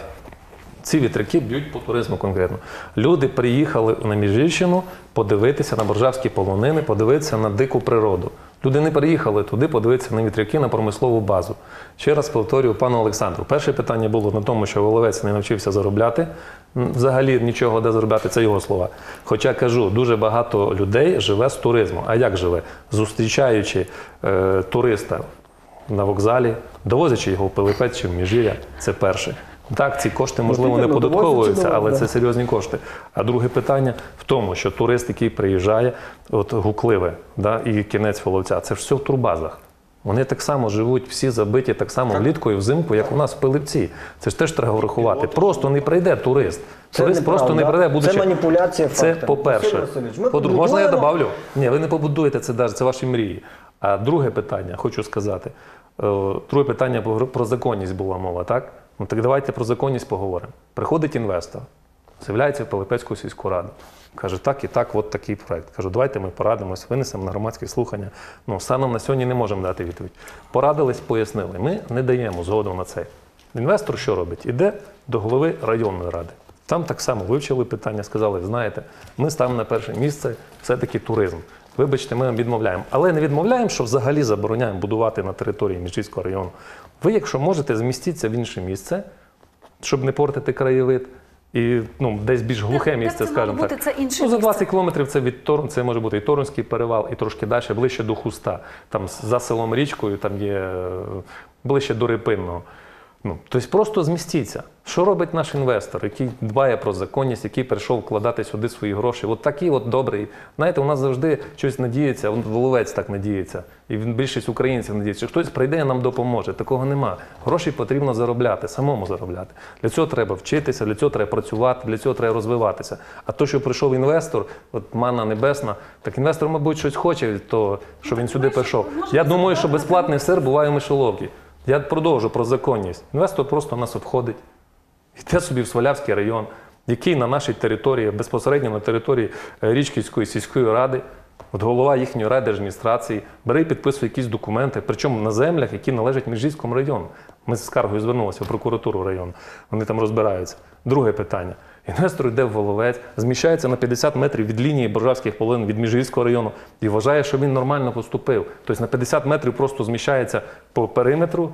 Ці вітряки б'ють по туризму конкретно. Люди приїхали на Міжгірщину подивитися на боржавські полонини, подивитися на дику природу. Люди не приїхали туди подивитися на вітряки, на промислову базу. Ще раз повторюю пану Олександру. Перше питання було на тому, що Воловець не навчився заробляти. М, Взагалі нічого де заробляти, це його слова. Хоча кажу, дуже багато людей живе з туризму. А як живе? Зустрічаючи е, туриста на вокзалі, довозячи його в Пилипець чи в Міжгір'я, це перше. Так, ці кошти, можливо, не іменно, податковуються, довозиться, але да. це серйозні кошти. А друге питання в тому, що турист, який приїжджає, от Гукливе, да, і кінець Воловця, це ж все в турбазах. Вони так само живуть, всі забиті так само влітку і взимку, як у нас в Пилипці. Це ж теж треба врахувати. Просто не прийде турист. Це Турист неправда. просто не прийде, будучи... Це маніпуляція Це фактами. по-перше. Василь Васильович, ми По-друге, можна я побудуємо- добавлю? Ні, ви не побудуєте це навіть, це ваші мрії. А друге питання, хочу сказати. Е, Друге питання про- про законність була мова, так? Ну так давайте про законність поговоримо. Приходить інвестор, з'являється в Пилипецьку сільську раду. Каже, так і так, от такий проект. Кажу, давайте ми порадимось, винесемо на громадські слухання. Ну, станом на сьогодні не можемо дати відповідь. Порадились, пояснили. Ми не даємо згоду на це. Інвестор що робить? Іде до голови районної ради. Там так само вивчили питання, сказали, знаєте, ми ставимо на перше місце все-таки туризм. Вибачте, ми вам відмовляємо. Але не відмовляємо, що взагалі забороняємо будувати на території Міжгірського району. Ви, якщо можете, змістіться в інше місце, щоб не портити краєвид. І ну, десь більш глухе Де- де місце, це мало скажімо бути? так. Це інше ну, за місце? двадцять кілометрів це від Торн, це може бути і Торнський перевал, і трошки далі, ближче до Хуста. Там за селом Річкою, там є е, ближче до Рипинного. Ну, тобто просто змістіться. Що робить наш інвестор, який дбає про законність, який прийшов вкладати сюди свої гроші? От такий от добрий. Знаєте, у нас завжди щось надіється, Воловець так надіється, і більшість українців надіється, що хтось прийде і нам допоможе. Такого нема. Гроші потрібно заробляти, самому заробляти. Для цього треба вчитися, для цього треба працювати, для цього треба розвиватися. А то, що прийшов інвестор, от манна небесна, так інвестор, мабуть, щось хоче від того, що він сюди прийшов. Я думаю, що безплатний сир буває в мишоловці. Я продовжу про законність. Інвестор просто нас обходить. Йде собі в Свалявський район, який на нашій території, безпосередньо на території Річківської сільської ради, от голова їхньої райдержадміністрації, бере і підписує якісь документи, причому на землях, які належать Міжгірському району. Ми з скаргою звернулися в прокуратуру району, вони там розбираються. Друге питання. Інвестор йде в Воловець, зміщається на п'ятдесят метрів від лінії Боржавських полин, від Міжгірського району і вважає, що він нормально поступив. Тобто на п'ятдесят метрів просто зміщається по периметру,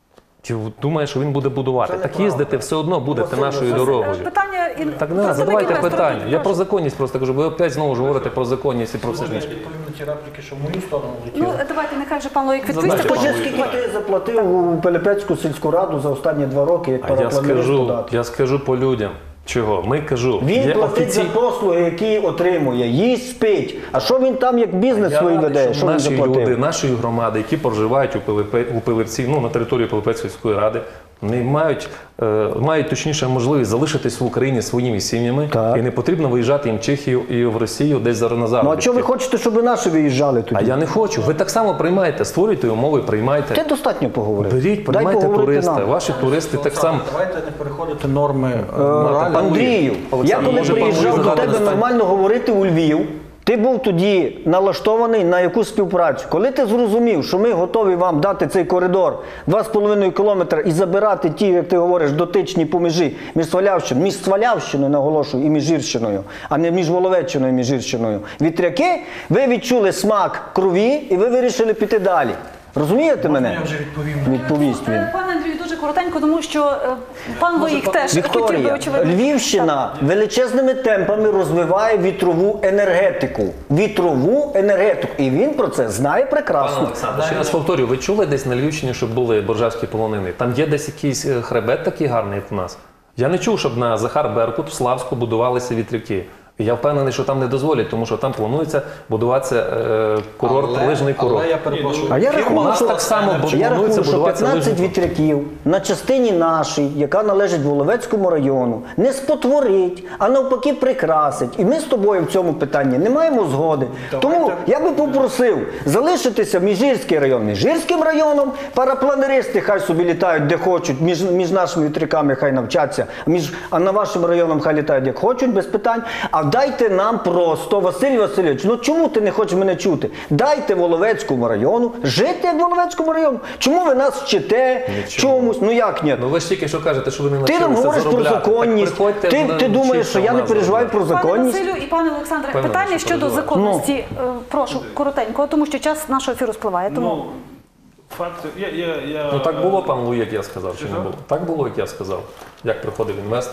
і думає, що він буде будувати. Так їздити все одно будете нашою дорогою. Питання і Так не задавайте питання. Я про законність просто кажу, ви опять знову ж говорите про законність і про все ж інше. Відповім на ті репліки, що в мою сторону летіли. Ну, давайте, нехай вже пан Лоїк відповість. Задайте, Потім- пан Скажи, скільки ти заплатив у Пилипецьку сільську раду за останні два роки, як А я парапланерист скажу, податки? я скажу по людям. Чого? Ми кажу, Він є платить офіцій... за послуги, які отримує, їсть, спить. А що він там як бізнес Я свій радий, веде? щоб Що він наші заплатив? люди, нашої громади, які проживають у, Пилипе, у Пилипці, ну, на території Пилипецької сільської ради, вони мають, е, мають точніше можливість залишитись в Україні своїми сім'ями, Так. і не потрібно виїжджати їм в Чехію і в Росію десь за на заробітки. Ну а чого ви хочете, щоб і наші виїжджали А тоді? я не хочу. Ви так само приймаєте, створюйте умови, приймайте. Ти достатньо поговорив. Беріть, Дай приймайте поговорити туриста. нам. Ваші туристи так само. Давайте не переходити норми Е, моралі. Андрію, я Олександр, коли може, пан приїжджав Луїз до задати тебе останнє? нормально говорити у Львів, ти був тоді налаштований на якусь співпрацю. Коли ти зрозумів, що ми готові вам дати цей коридор два з половиною кілометра і забирати ті, як ти говориш, дотичні по межі між Свалявщиною, між Свалявщиною, наголошую, і Міжгірщиною, а не між Воловеччиною і Міжгірщиною, вітряки, ви відчули смак крові і ви вирішили піти далі. Розумієте мене? Я вже відповім. Відповість він. Е, Пане Андрію, дуже коротенько, тому що е, пан Лоїк теж хотів би, Вікторія, очевидно. Львівщина величезними темпами розвиває вітрову енергетику. Вітрову енергетику. І він про це знає Пане прекрасно. Олександр, ще раз повторюю, ви чули десь на Львівщині, щоб були боржавські полонини? Там є десь якийсь е, хребет такий гарний, як у нас? Я не чув, щоб на Захар Беркут в Славську будувалися вітряки. І я впевнений, що там не дозволять, тому що там планується будуватися е, курорт, Але- лижний курорт. Але я перепрошую. А я Фірма рахую, нас що, так само я планується рахую, що будуватися п'ятнадцять лижний вітряків на частині нашій, яка належить Воловецькому району, не спотворить, а навпаки прикрасить. І ми з тобою в цьому питанні не маємо згоди. Тому я би попросив залишитися Міжгірський район Міжгірським районом, парапланеристи хай собі літають де хочуть, між, між нашими вітряками хай навчаться, між, а на вашим районом хай літають як хочуть, без питань. А дайте нам просто, Василь Васильович, ну чому ти не хочеш мене чути? Дайте Воловецькому району жити як Воловецькому району. Чому ви нас вчите чомусь? Ну як ні? Ну ви ж тільки що кажете, що ви не Ти нам навчилися говориш про заробляти. законність. Так приходьте, Ти, ну, ти думаєш, вчіться що у я не нас переживаю про заробляти. Пане законність? Василю і пане Олександре, Певно, питання що щодо переживаю. законності. Е, Прошу, коротенько, тому що час нашого ефіру спливає. Тому Ну, факт, я, я, я... Ну так було, пан Луїк, як я сказав, чи не було? Так було, як я сказав. Як приходив інвестор,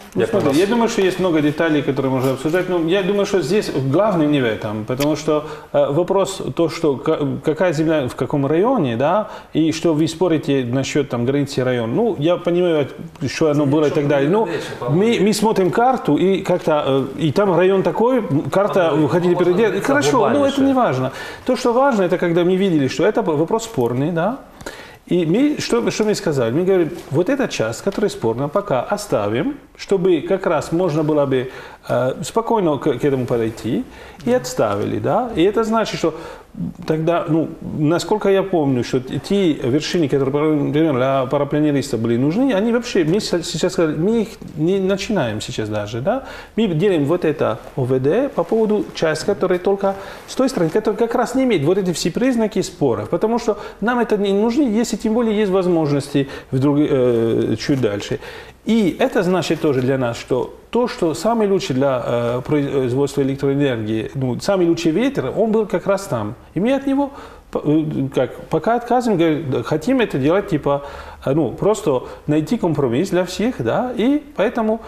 Ну, Як у смотри, нас? я думаю, что есть много деталей, которые можно обсуждать, но я думаю, что здесь главное не в этом, потому что э, вопрос то, что ка- какая земля в каком районе, да, и что вы спорите насчет там границы района. Ну, я понимаю, что оно было и так далее. Ну, мы, мы смотрим карту и как-то, э, и там район такой, карта вы хотите переделать. Хорошо, но это не важно. То, что важно, это когда мы видели, что это вопрос спорный, да. И мы, что, что мы сказали? Мы говорим, вот эта часть, которая спорна, пока оставим, чтобы как раз можно было бы э, спокойно к, к этому подойти, и отставили, да. И это значит, что тогда, ну, насколько я помню, что те вершины, которые, например, для парапланеристов были нужны, они вообще, мы сейчас сказали, мы их не начинаем сейчас даже, да. Мы делаем вот это ОВД по поводу части, которая только с той стороны, которая как раз не имеет вот эти все признаки споров, потому что нам это не нужно, если тем более есть возможности вдруг, э, чуть дальше. И это значит тоже для нас, что то, что самый лучший для э, производства электроэнергии, ну, самый лучший ветер, он был как раз там. И мы от него э, как, пока отказываем, говорим, хотим это делать, типа, э, ну, просто найти компромисс для всех, да, и поэтому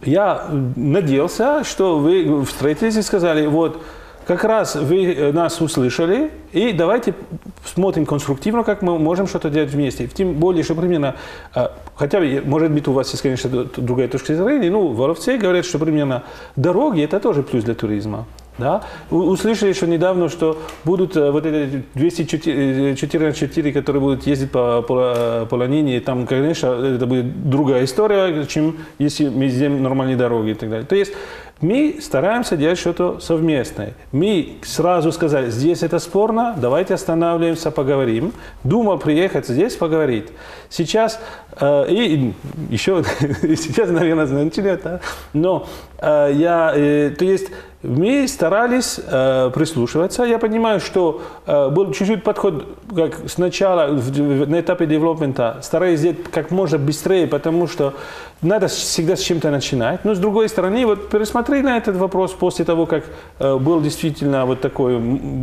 я надеялся, что вы встретились и сказали, вот, как раз вы нас услышали, и давайте смотрим конструктивно, как мы можем что-то делать вместе. Тем более, что примерно, хотя, может быть, у вас есть, конечно, другая точка зрения, ну, воровцы говорят, что примерно дороги – это тоже плюс для туризма. Да? Услышали, что недавно, что будут вот эти двести четырнадцать четыре, которые будут ездить по, по, по Ланине, там, конечно, это будет другая история, чем если мы сделаем нормальные дороги и так далее. То есть мы стараемся делать что-то совместное. Мы сразу сказали, здесь это спорно, давайте останавливаемся, поговорим. Думал приехать здесь поговорить. Сейчас, э, и еще, сейчас, наверное, начали это, но э, я, э, то есть, мы старались э, прислушиваться. Я понимаю, что э, был чуть-чуть подход, как сначала в, на этапе девелопмента, старались сделать как можно быстрее, потому что надо всегда с чем-то начинать. Но с другой стороны, вот пересмотрели на этот вопрос после того, как э, был действительно вот такой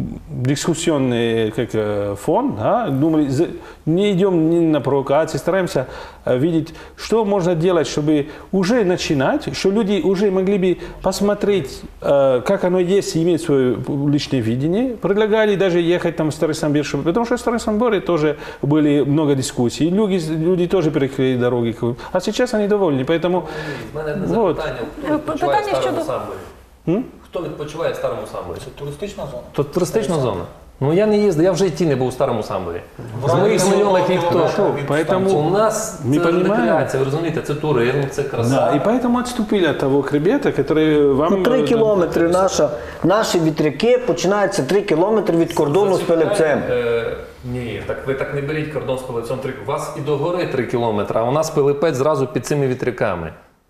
дискуссионный как, э, фон, да, думали, не идем ни на провокации, стараемся э, видеть, что можно делать, чтобы уже начинать, что люди уже могли бы посмотреть, э, как оно есть, иметь свое личное видение. Предлагали даже ехать там в Старый Самбір, потому что в Старом Самборе тоже были много дискуссий. Люди, люди тоже перекрыли дороги. А сейчас они довольны. Поэтому, У мене не вот. запитання, хто відпочиває в Питання Старому щодо- Самборі? Хто відпочиває в Старому Самборі? Це туристична зона. Тут туристична зона. Ну я не їздив, я в житті не був у Старому Самборі. З моїх знайомих ніхто. Поэтому У нас мы це понимаем. рекреація, ви розумієте, це туризм, це краса. Да, и поэтому отступили от того хребета, который вам... Ну, три кілометри наша, наші вітряки починаються три кілометри від кордону з Пилипцем. Е, ні, так ви так не беріть кордон з Пилипцем. три- У вас і до гори три кілометри, а у нас Пилипець зразу під цими вітряками.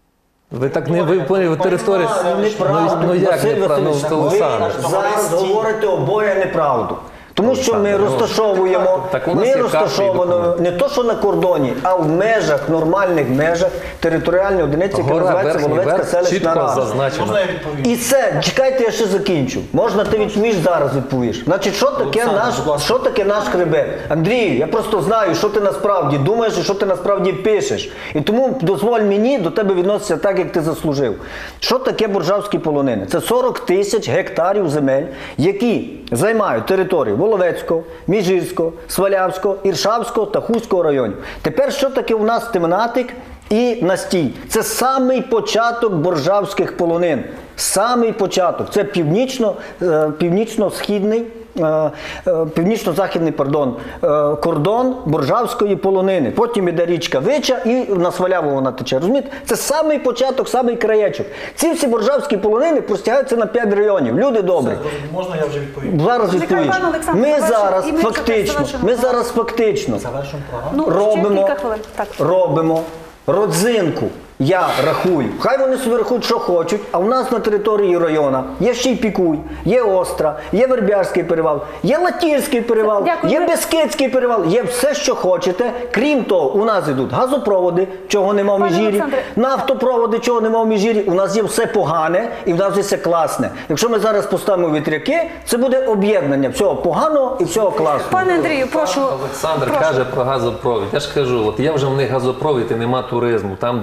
Ви так не ви в території. Неправду, Ну, ну як Василь неправду? Васильович, Ну, ви Олександр. зараз говорите обоє неправду. Тому що ми Олександр, ну, розташовуємо, так у нас ми є карти і розташовано документи. не то, що на кордоні, а в межах, нормальних межах територіальної одиниці, яка Гора називається Верхній Воловецька Берег селищна чітко рада. зазначена. Можна я відповім? І це, чекайте, я ще закінчу. Можна ти відповіш, зараз відповіш. Значить, що таке, Олександр, наш, будь ласка. що таке наш хребет? Андрію, я просто знаю, що ти насправді думаєш і що ти насправді пишеш. І тому дозволь мені до тебе відноситися так, як ти заслужив. Що таке Боржавські полонини? Це сорок тисяч гектарів земель, які займають територію Воловецького, Міжгірського, Свалявського, Іршавського та Хуського районів. Тепер що таке у нас тематик і настій? Це самий початок боржавських полонин. Самий початок. Це північно, е, північно-східний, е, е, північно-західний, пардон, е, кордон Боржавської полонини. Потім іде річка Вича і на Сваляву вона тече. Розумієте? Це самий початок, самий краєчок. Ці всі боржавські полонини простягаються на п'ять районів. Люди добрі. Можна я вже відповім? Зараз Чекай, відповіш. пане Олександр, Ми завершуй, зараз і ми фактично, завершимо ми програму. зараз фактично Завершимо програму. Ну, ще робимо, кілька хвилин. Так. робимо родзинку. Я рахую. Хай вони собі рахують, що хочуть, а у нас на території району є Щейпікуй, є Остра, є Вербярський перевал, є Латірський перевал, Дякую. є Бескидський перевал, є все, що хочете. Крім того, у нас йдуть газопроводи, чого нема в Пане Міжгір'ї, Олександре. нафтопроводи, чого нема в Міжгір'ї. У нас є все погане і в нас є все класне. Якщо ми зараз поставимо вітряки, це буде об'єднання всього поганого і всього класного. Пане Андрію, прошу. Олександр прошу. каже про газопровід. Я ж кажу, от є вже в них газопровід і нема туризму, там, де є цей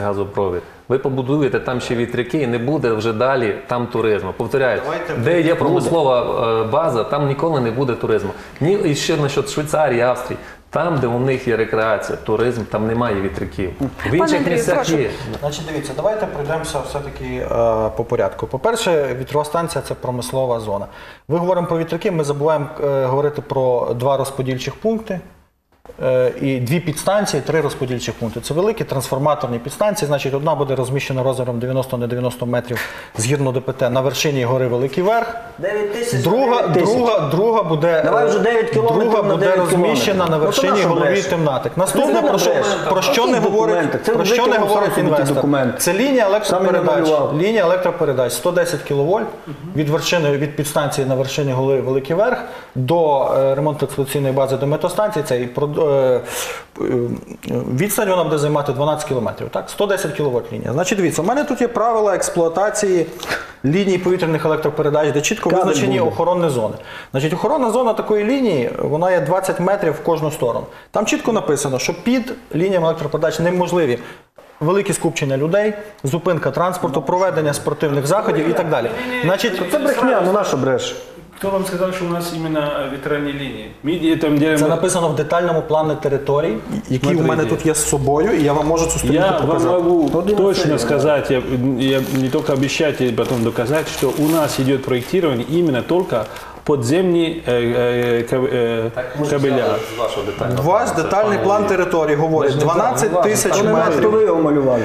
газопровід, ви побудуєте там ще вітряки і не буде вже далі там туризму. Повторяю, Давайте де є промислова е, база, там ніколи не буде туризму. Ні, і ще насчет Швейцарії, Австрії. Там, де у них є рекреація, туризм, там немає вітряків. В інших Андрію, місцях прошу. є. Значить, дивіться, давайте пройдемося все-таки е, по порядку. По-перше, вітрова станція – це промислова зона. Ви говоримо про вітряки, ми забуваємо е, говорити про два розподільчих пункти. е, І дві підстанції, три розподільчих пункти. Це великі трансформаторні підстанції. Значить, одна буде розміщена розміром дев'яносто на дев'яносто метрів з гірно-ДПТ на вершині гори Великий Верх. дев'ять тисяч. Друга, друга, друга буде, Давай вже дев'ять кілометрів друга на буде дев'ять розміщена кілометрів. на Ну, то вершині нащо голові бреше? тематик. Наступне, Ну, про що, бреше. про що не Який говорить, документ? Це про в що не якому говорить сенсі такий інвестор. документ? Це лінія Саме електропередач. намалював. Лінія електропередач сто десять кіловольт від вершини, від підстанції на вершині гори Великий Верх до е, ремонтно-експлуатаційної бази до метеостанції. Це і про- е, е, відстань вона буде займати дванадцять кілометрів. Так? сто десять кіловольт лінія. Значить, дивіться, у мене тут є правила експлуатації ліній повітряних електропередач, де чітко Кабель визначені буде. охоронні зони. Значить, охоронна зона такої лінії, вона є двадцять метрів в кожну сторону. Там чітко написано, що під лініями електропередач неможливі великі скупчення людей, зупинка транспорту, проведення спортивних заходів і так далі. Значить, Це брехня, ну на що бреш? Кто вам сказал, что у нас именно ветряные линии? Мы там делаем... це написано в детальному плані територій, який у мене тут є з собою, і я вам можу цю сторінку Я вам показати. могу Вот именно точно цель, сказать, я, я не только обещать и потом доказать, что у нас идет проектирование именно только подземные э, э, каб- э, кабеля. З вашого детального Ваш плану, це детальний пане план Юрій. території говорить дванадцять тисяч Вони метрів. хто ви його малювали?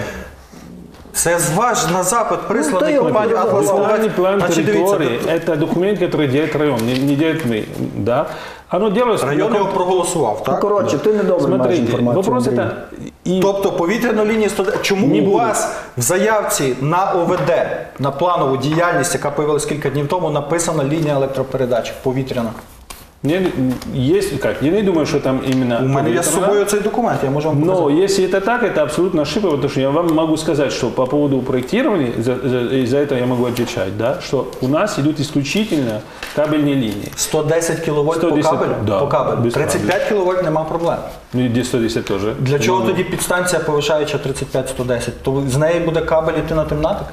Це з ваш на запит присланий Ну, то компанії я Atlas Детальный план Значить, дивіться, территории – это документ, который делает район, не, не делает мы. Да? Оно делается... район його проголосував, Ну, так? коротше, ти не добре маєш Смотрите, інформацію. вопрос Андрій. это... И Тобто повітряну лінію сто десять. Чому Не у буде. вас в заявці на ОВД, на планову діяльність, яка появилась кілька днів тому, написана лінія електропередач повітряна? не- есть, как, я не думаю, что там именно... У мене є з собою цей документ, я можу вам показати. Но если это так, это абсолютно ошибка, потому что я вам могу сказать, что по поводу проектирования, за, за, и за это я могу отвечать, да, что у нас идут исключительно кабельные линии. сто десять кіловольт сто по десять, кабелю? да, по кабелю. без тридцять п'ять кіловольт нема проблем. Ну и где сто десять тоже. Для чого тоді підстанція повишаюча тридцять п'ять сто десять? То з неї буде кабель йти на темнатик?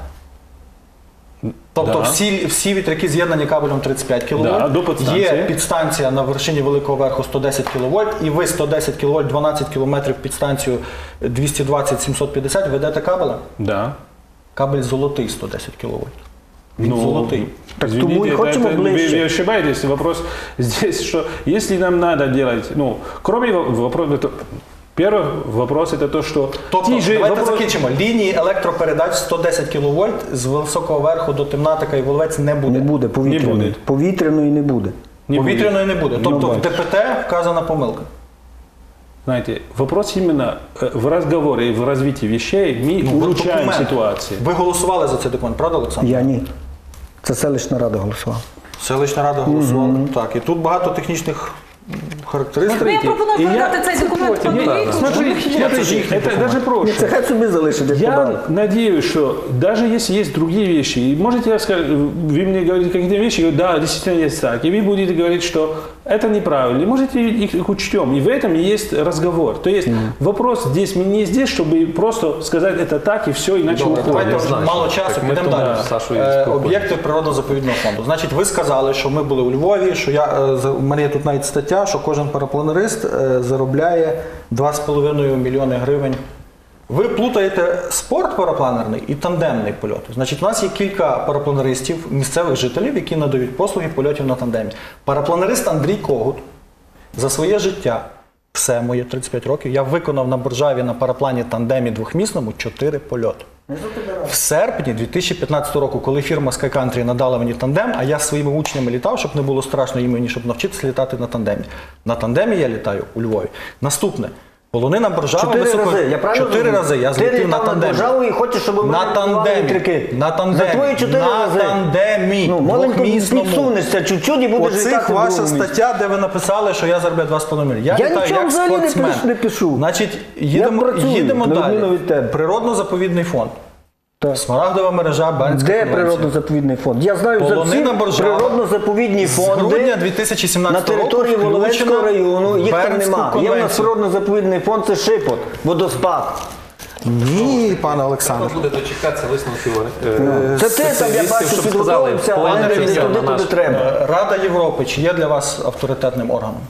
Тобто Да. всі, всі вітряки з'єднані кабелем тридцять п'ять кіловольт. Да, до підстанції. Є підстанція на вершині Великого Верху сто десять кіловольт, і ви сто десять кіловольт, дванадцять кілометрів підстанцію двісті двадцять сімсот п'ятдесят ведете кабелем? Да. Кабель золотий сто десять кіловольт. Він Ну, золотий. Так извините, тому и это- хотим это- вы, ближе. вы ошибаетесь. Вопрос здесь, что если нам надо делать, ну, кроме вопроса, первый вопрос это то, что Тобто, те же давайте вопросы- закінчимо. Лінії електропередач сто десять кіловольт з Високого Верху до Темнатика і Воловець не буде. Не буде повітряної. Не буде. Повітряної не буде. не будет. Повітряної не буде. Тобто в бачиш. ДПТ вказана помилка. Знаете, вопрос именно э, в разговоре и в развитии вещей мы Ну, улучшаем документ. ситуацию. Ви голосували за цей документ, правда, Олександр? Я ні. Це селищна рада голосувала. Селищна рада голосувала. Так, і тут багато технічних м, характеристик. Ну, я пропоную И я- передати цей документ Не, Павлу. смотрите, смотрите, это даже Ні, проще. це хай собі залишить, як Я подарок. надеюсь, что даже если есть другие вещи, и можете сказать, вы мне говорите какие-то вещи, я говорю, да, действительно есть так, и вы будете говорить, что это неправильно, и можете их, их учтем, и в этом и есть разговор. То есть вопрос здесь не здесь, чтобы просто сказать это так и все, иначе Добре, давайте уходим. вже знаю, мало що часу, так ми підемо тому далі. з Сашою Е, спілкуємося. Об'єкти природно-заповідного фонду. Значить, ви сказали, що ми були у Львові, що я, е, за- у мене є тут навіть стаття, що кожен парапланерист е, заробляє два з половиною мільйони гривень. Ви плутаєте спорт парапланерний і тандемний польот. Значить, у нас є кілька парапланеристів, місцевих жителів, які надають послуги польотів на тандемі. Парапланерист Андрій Когут за своє життя, все моє тридцять п'ять років, я виконав на Боржаві на параплані тандемі двохмісному чотири польоти. В серпні дві тисячі п'ятнадцятого року, коли фірма SkyCountry надала мені тандем, а я зі своїми учнями літав, щоб не було страшно їм мені, щоб навчитися літати на тандемі. На тандемі я літаю у Львові. Наступне. Полонина Боржава Чотири високо... рази. Я правильно Чотири розумію? рази. Я Ти злетів на літав на тандемі. державу і хочеш, щоб ми На будували тандемі. вітряки. На тандемі. За твої чотири на рази. тандемі. Ну, маленько Двохмісному. підсунешся чуть-чуть і будеш Оцих літати в ваша другому місці. стаття, де ви написали, що я заробляю два з половиною мільйони. Я, Я літаю нічого як взагалі не спортсмен. пишу- не пишу. Значить, їдемо, працюю, їдемо на далі. відміну від тебе. Природно-заповідний фонд. Так. Смарагдова мережа, Бернська Де конвенція. природно-заповідний фонд? Я знаю за всі Полонина Боржава. природно-заповідні З фонди грудня дві тисячі на сімнадцятого року території Воловецького включено району. Їх в там Бернську нема. Є в нас конвенцію. природно-заповідний фонд, це Шипот, водоспад. Ні, пане Олександр. буде дочекатися висновків. Це ти там, я бачу, підготовився, а не туди, куди треба. Рада Європи, чи є для вас авторитетним органом?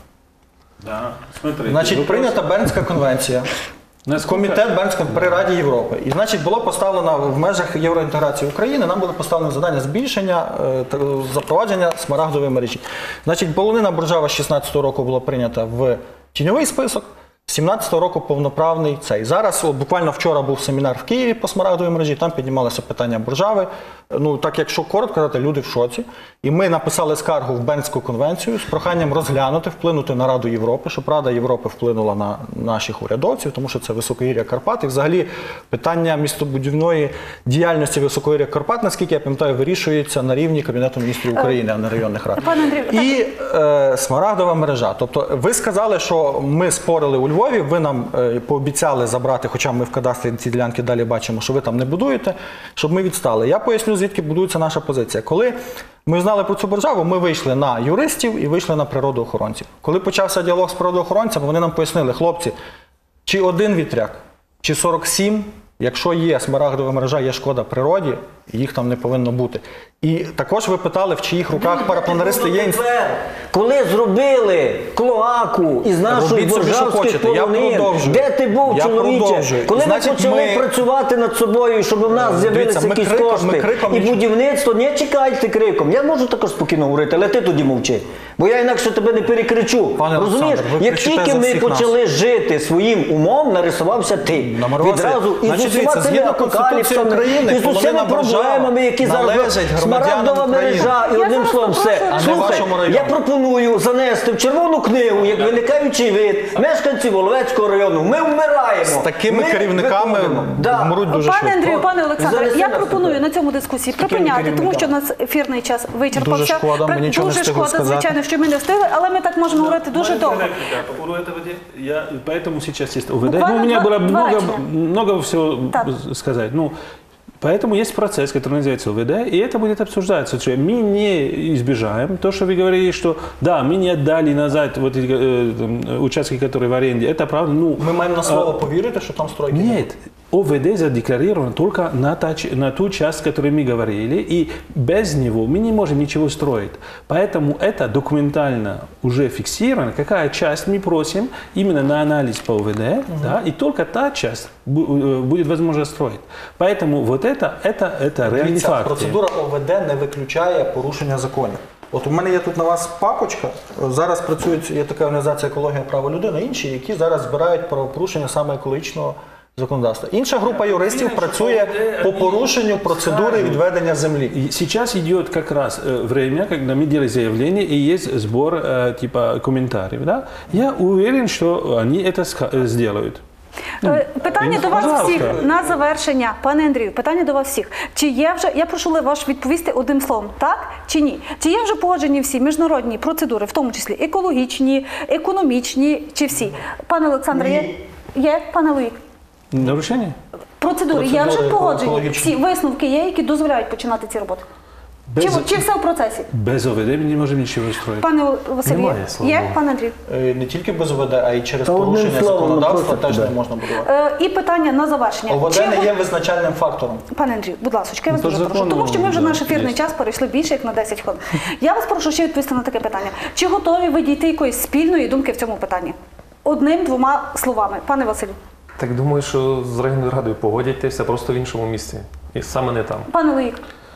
Да, смотрите. Значить, вопрос- прийнята Бернська конвенція. Наскільки- Комітет Бернського при Раді Європи. І, значить, було поставлено в межах євроінтеграції України, нам було поставлено завдання збільшення, е, та- запровадження смарагдової мережі. Значить, полонина Боржава з шістнадцятого року була прийнята в тіньовий список, з сімнадцятого року повноправний цей. Зараз, от, буквально вчора був семінар в Києві по смарагдовій мережі, там піднімалося питання Боржави. Ну, так якщо коротко казати, люди в шоці. І ми написали скаргу в Бернську конвенцію з проханням розглянути, вплинути на Раду Європи, щоб Рада Європи вплинула на наших урядовців, тому що це високогір'я Карпат. І взагалі питання містобудівної діяльності високогір'я Карпат, наскільки я пам'ятаю, вирішується на рівні Кабінету міністрів України, а не районних рад. Пане Андрію, І е, смарагдова мережа. Тобто ви сказали, що ми спорили у Львові, ви нам е, пообіцяли забрати, хоча ми в кадастрі ці ділянки далі бачимо, що ви там не будуєте, щоб ми відстали. Я поясню, звідки будується наша позиція. Коли ми знали про цю державу, ми вийшли на юристів і вийшли на природоохоронців. Коли почався діалог з природоохоронцями, вони нам пояснили, хлопці, чи один вітряк, чи сорок сім, якщо є смарагдова мережа, є шкода природі, їх там не повинно бути. І також ви питали, в чиїх руках парапланеристи є інст... Коли зробили клоаку із нашої Робіть собі, що боржавських хочете. Я полонин, продовжую. де ти був, Я чоловіче? продовжую. Коли Значить, ми почали ми- працювати над собою, щоб у нас з'явилися Дивіться, ми якісь криком- кошти ми криком і нічого- будівництво, не чекайте криком. Я можу також спокійно говорити, але ти тоді мовчи. Бо я інакше тебе не перекричу. Пане Розумієш, Олександр, ви як кричите тільки за ми всіх нас. почали жити своїм умом, нарисувався ти. Намарувався. Відразу і з Значить, усіма дивіться, цими згідно Конституції апокаліпсами, України, і з усіма половина Боржава проблемами, які зараз належить громадянам смарагдова України. мережа, і Я одним зараз словом все. попрошу- А не Слухай, вашому району. я пропоную занести в червону книгу, як виникаючий вид, мешканців Воловецького району. Ми вмираємо. З такими Ми керівниками виходимо. Да. вмруть дуже Пане швидко. Андрію, пане Олександре, Занеси я нас пропоную туди. на цьому дискусії такими припиняти, тому що у керівниками. нас ефірний час вичерпався. Дуже шкода, ми При- нічого не Дуже встигли шкода, сказати. звичайно, що ми не встигли, але ми так можемо говорити дуже довго. По поводу этого дела, я поэтому сейчас есть ОВД. Буквально Ну, у меня два- было два много, речения. много всего Так. сказать. Ну, поэтому есть процесс, который называется ОВД, и это будет обсуждаться. Что мы не избежаем то, что вы говорили, что да, мы не отдали назад вот эти э, там, участки, которые в аренде. Это правда. Ну, Ми маємо на слово повірити, що там стройки не нет, ОВД задекларировано только на, та, ч- на ту часть, о которой мы говорили, и без него мы не можем ничего строить. Поэтому это документально уже фиксировано, какая часть мы просим именно на анализ по ОВД, да, и только та часть бу- э, будет возможно строить. Поэтому вот это, это, это реальный Дивіться, факт. процедура ОВД не виключає порушення законів. От у мене є тут на вас папочка. Зараз працюють, є така організація «Екологія, право людини», інші, які зараз збирають правопорушення саме екологічного законодавства. Інша група юристів працює по порушенню процедури відведення землі. И сейчас идет как раз э, время, когда мы делаем заявление и есть сбор э, типа комментариев. Да? Я уверен, что они это ска- э, сделают. Е, Питання ну, до вас пожалуйста. всіх на завершення, пане Андрію. Питання до вас всіх. Чи є вже, я прошу вас відповісти одним словом, так чи ні? Чи є вже погоджені всі міжнародні процедури, в тому числі екологічні, економічні, чи всі? Пане Олександре, є? Є, пане Луїк? Нарушение? Процедури є вже Процедури погоджені. екологічні. Всі висновки є, які дозволяють починати ці роботи. Чи, Без, чи все в процесі? без ОВД мы не можем ничего строить. Пане Василю, Немає, є? слава Є, Богу. пане Андрію? Е, Не тільки без ОВД, а й через Та одним порушення словом, законодавства просто теж не туди. можна будувати. Е, І питання на завершення. ОВД Чи не го- є визначальним фактором. Пане Андрію, будь ласка, я вас Ну, дуже то прошу, законно, тому що ми вже да, наш ефірний є. час перейшли більше як на десять хвилин. Я вас прошу ще відповісти на таке питання. Чи готові ви дійти якоїсь спільної думки в цьому питанні? Одним, двома словами. Пане Василю. Так думаю, що з районною радою погодяться просто в іншому місці. І саме не там. Пане Луїк.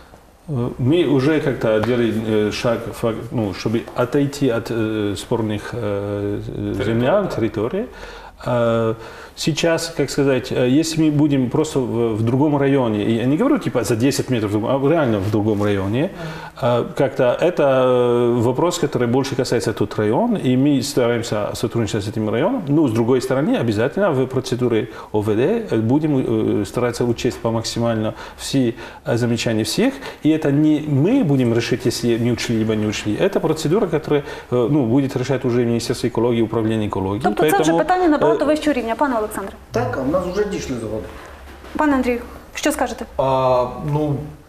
Мы уже как-то делали э, шаг, фак- ну, чтобы отойти от э, спорных э, земель, территорий. А сейчас, как сказать, э, если мы будем просто в, в другом районе, и я не говорю типа за десять метров, а реально в другом районе, э, как-то это э, вопрос, который больше касается тот район, и мы стараемся сотрудничать с этим районом. Ну, с другой стороны, обязательно в процедуре ОВД будем э, стараться учесть по максимально все э, замечания всех, и это не мы будем решить, если не учли, либо не учли. Это процедура, которая э, ну, будет решать уже Министерство экологии, Управление экологии. Тобто це вже Поэтому, питання набагато э, вищого рівня. Пане Олександре. Так, а в нас вже дійшли згоди. Пане Андрію, що скажете? А, ну,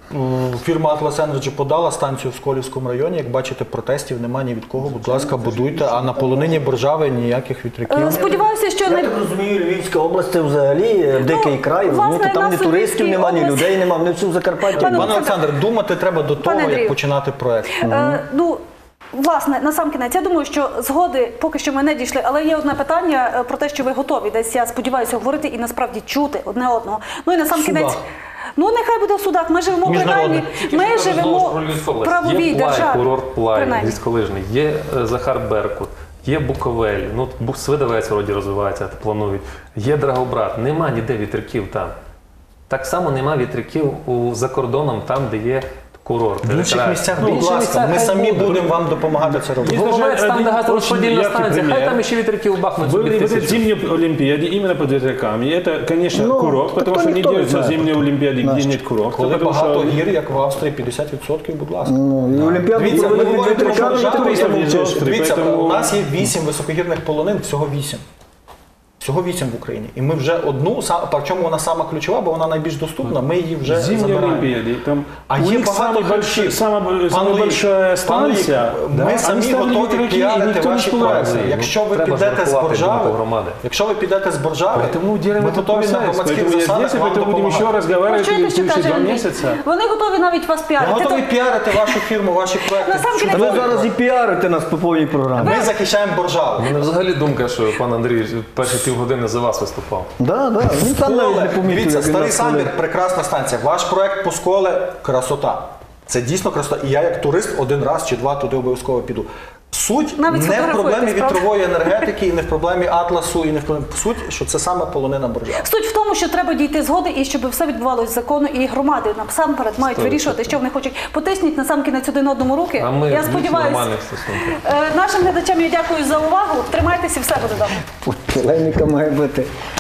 Фірма Atlas Energy подала станцію в Сколівському районі. Як бачите, протестів немає ні від кого. Будь ласка, будуйте. А на полонині Боржави ніяких вітряків. Е, Сподіваюся, що Я не так розумію, Львівська область це взагалі дикий край, власне, розумієте, там ні нас у туристів Львівській нема, ні області- людей нема, вони всі в Закарпатті. Пане Пане Олександр, думати треба до того, Пане як Андрію. починати проект. Е, ну, власне, на сам кінець, я думаю, що згоди поки що ми не дійшли, але є одне питання е, про те, що ви готові десь, я сподіваюся, говорити і насправді чути одне одного. Ну і на сам В судах. кінець. Ну, нехай буде в судах. Ми живемо принаймні, Міжнародних. ми живемо в правовій Є Плай, державі. курорт Плай, Принаймні. гірськолижний, є е, Захар Беркут, є Буковель, ну Бу- Свидовець вроді розвивається, планують, є Драгобрат, нема ніде вітряків там. Так само нема вітряків у, за кордоном, там, де є курорт. В інших місцях, будь інших ласка, місцях ми хай самі буде. будемо вам допомагати це робити. Є даже Головець, там, де один газорозподільна очень яркий станція, хай пример. там ще вітряків бахнуть собі Были вот эти тисячу. зимние Олимпиады именно под ветряками. И это, конечно, Ну, курорт, так потому то что не никто не делаются знает. зимние Олимпиады, где Настя. нет курорта. Коли потому багато что- гір, як в Австрії, п'ятдесят відсотків, будь ласка. Ну, і Олімпіаду Дивіться, ми провели говоримо про вітряками, Боржаву, ти я там мовчиш. мовчиш. Дивіться, Поэтому- у нас є вісім високогірних полонин, всього вісім. Всього вісім в Україні. І ми вже одну, сам- причому вона сама ключова, бо вона найбільш доступна, ми її вже Зимние забираємо. Олимпиады, там А у є них багато самая большая, ключів. самая, Пан самая Луїк, большая пан станция. Луїк, да, ми они самі ставили готові ветряки, и піарити никто не ваші впливає. проекти. Ну, Якщо ви треба підете з врахувати Боржави, думку громади. якщо ви підете з Боржави, Поэтому делаем ми этот готові на процесс. громадських Поэтому я засадах здесь, и вам поэтому будем еще допомагати. разговаривать Чуєте, в що следующие каже два Андрій? месяца. Вони готові навіть вас Ми піарити. готові То- піарити вашу фірму, ваші проекти. Насамкінець- Чудові Ви зараз і проекти. піарите нас по повній програмі. Ми захищаємо Боржаву. У мене взагалі думка, що пан Андрій перші півгодини за вас виступав. Да, да. Він сам навіть не Сколе, помітив, дивіться, як він Старий нас хвалив. Самбір, прекрасна станція. Ваш проект по Сколе – красота. Це дійсно красота. І я як турист один раз чи два туди обов'язково піду. Суть Навіть не в проблемі сфотографуєтесь, правда? вітрової енергетики, і не в проблемі Атласу, і не в проблемі. Суть, що це саме полонина Боржави. Суть в тому, що треба дійти згоди і щоб все відбувалося законно, і громади насамперед мають вирішувати, що вони хочуть. Потисніть на сам кінець один одному руки. А ми я в сподіваюся. нормальних стосунках. Е, Нашим глядачам я дякую за увагу. Тримайтеся, все буде добре. Полеміка має бути.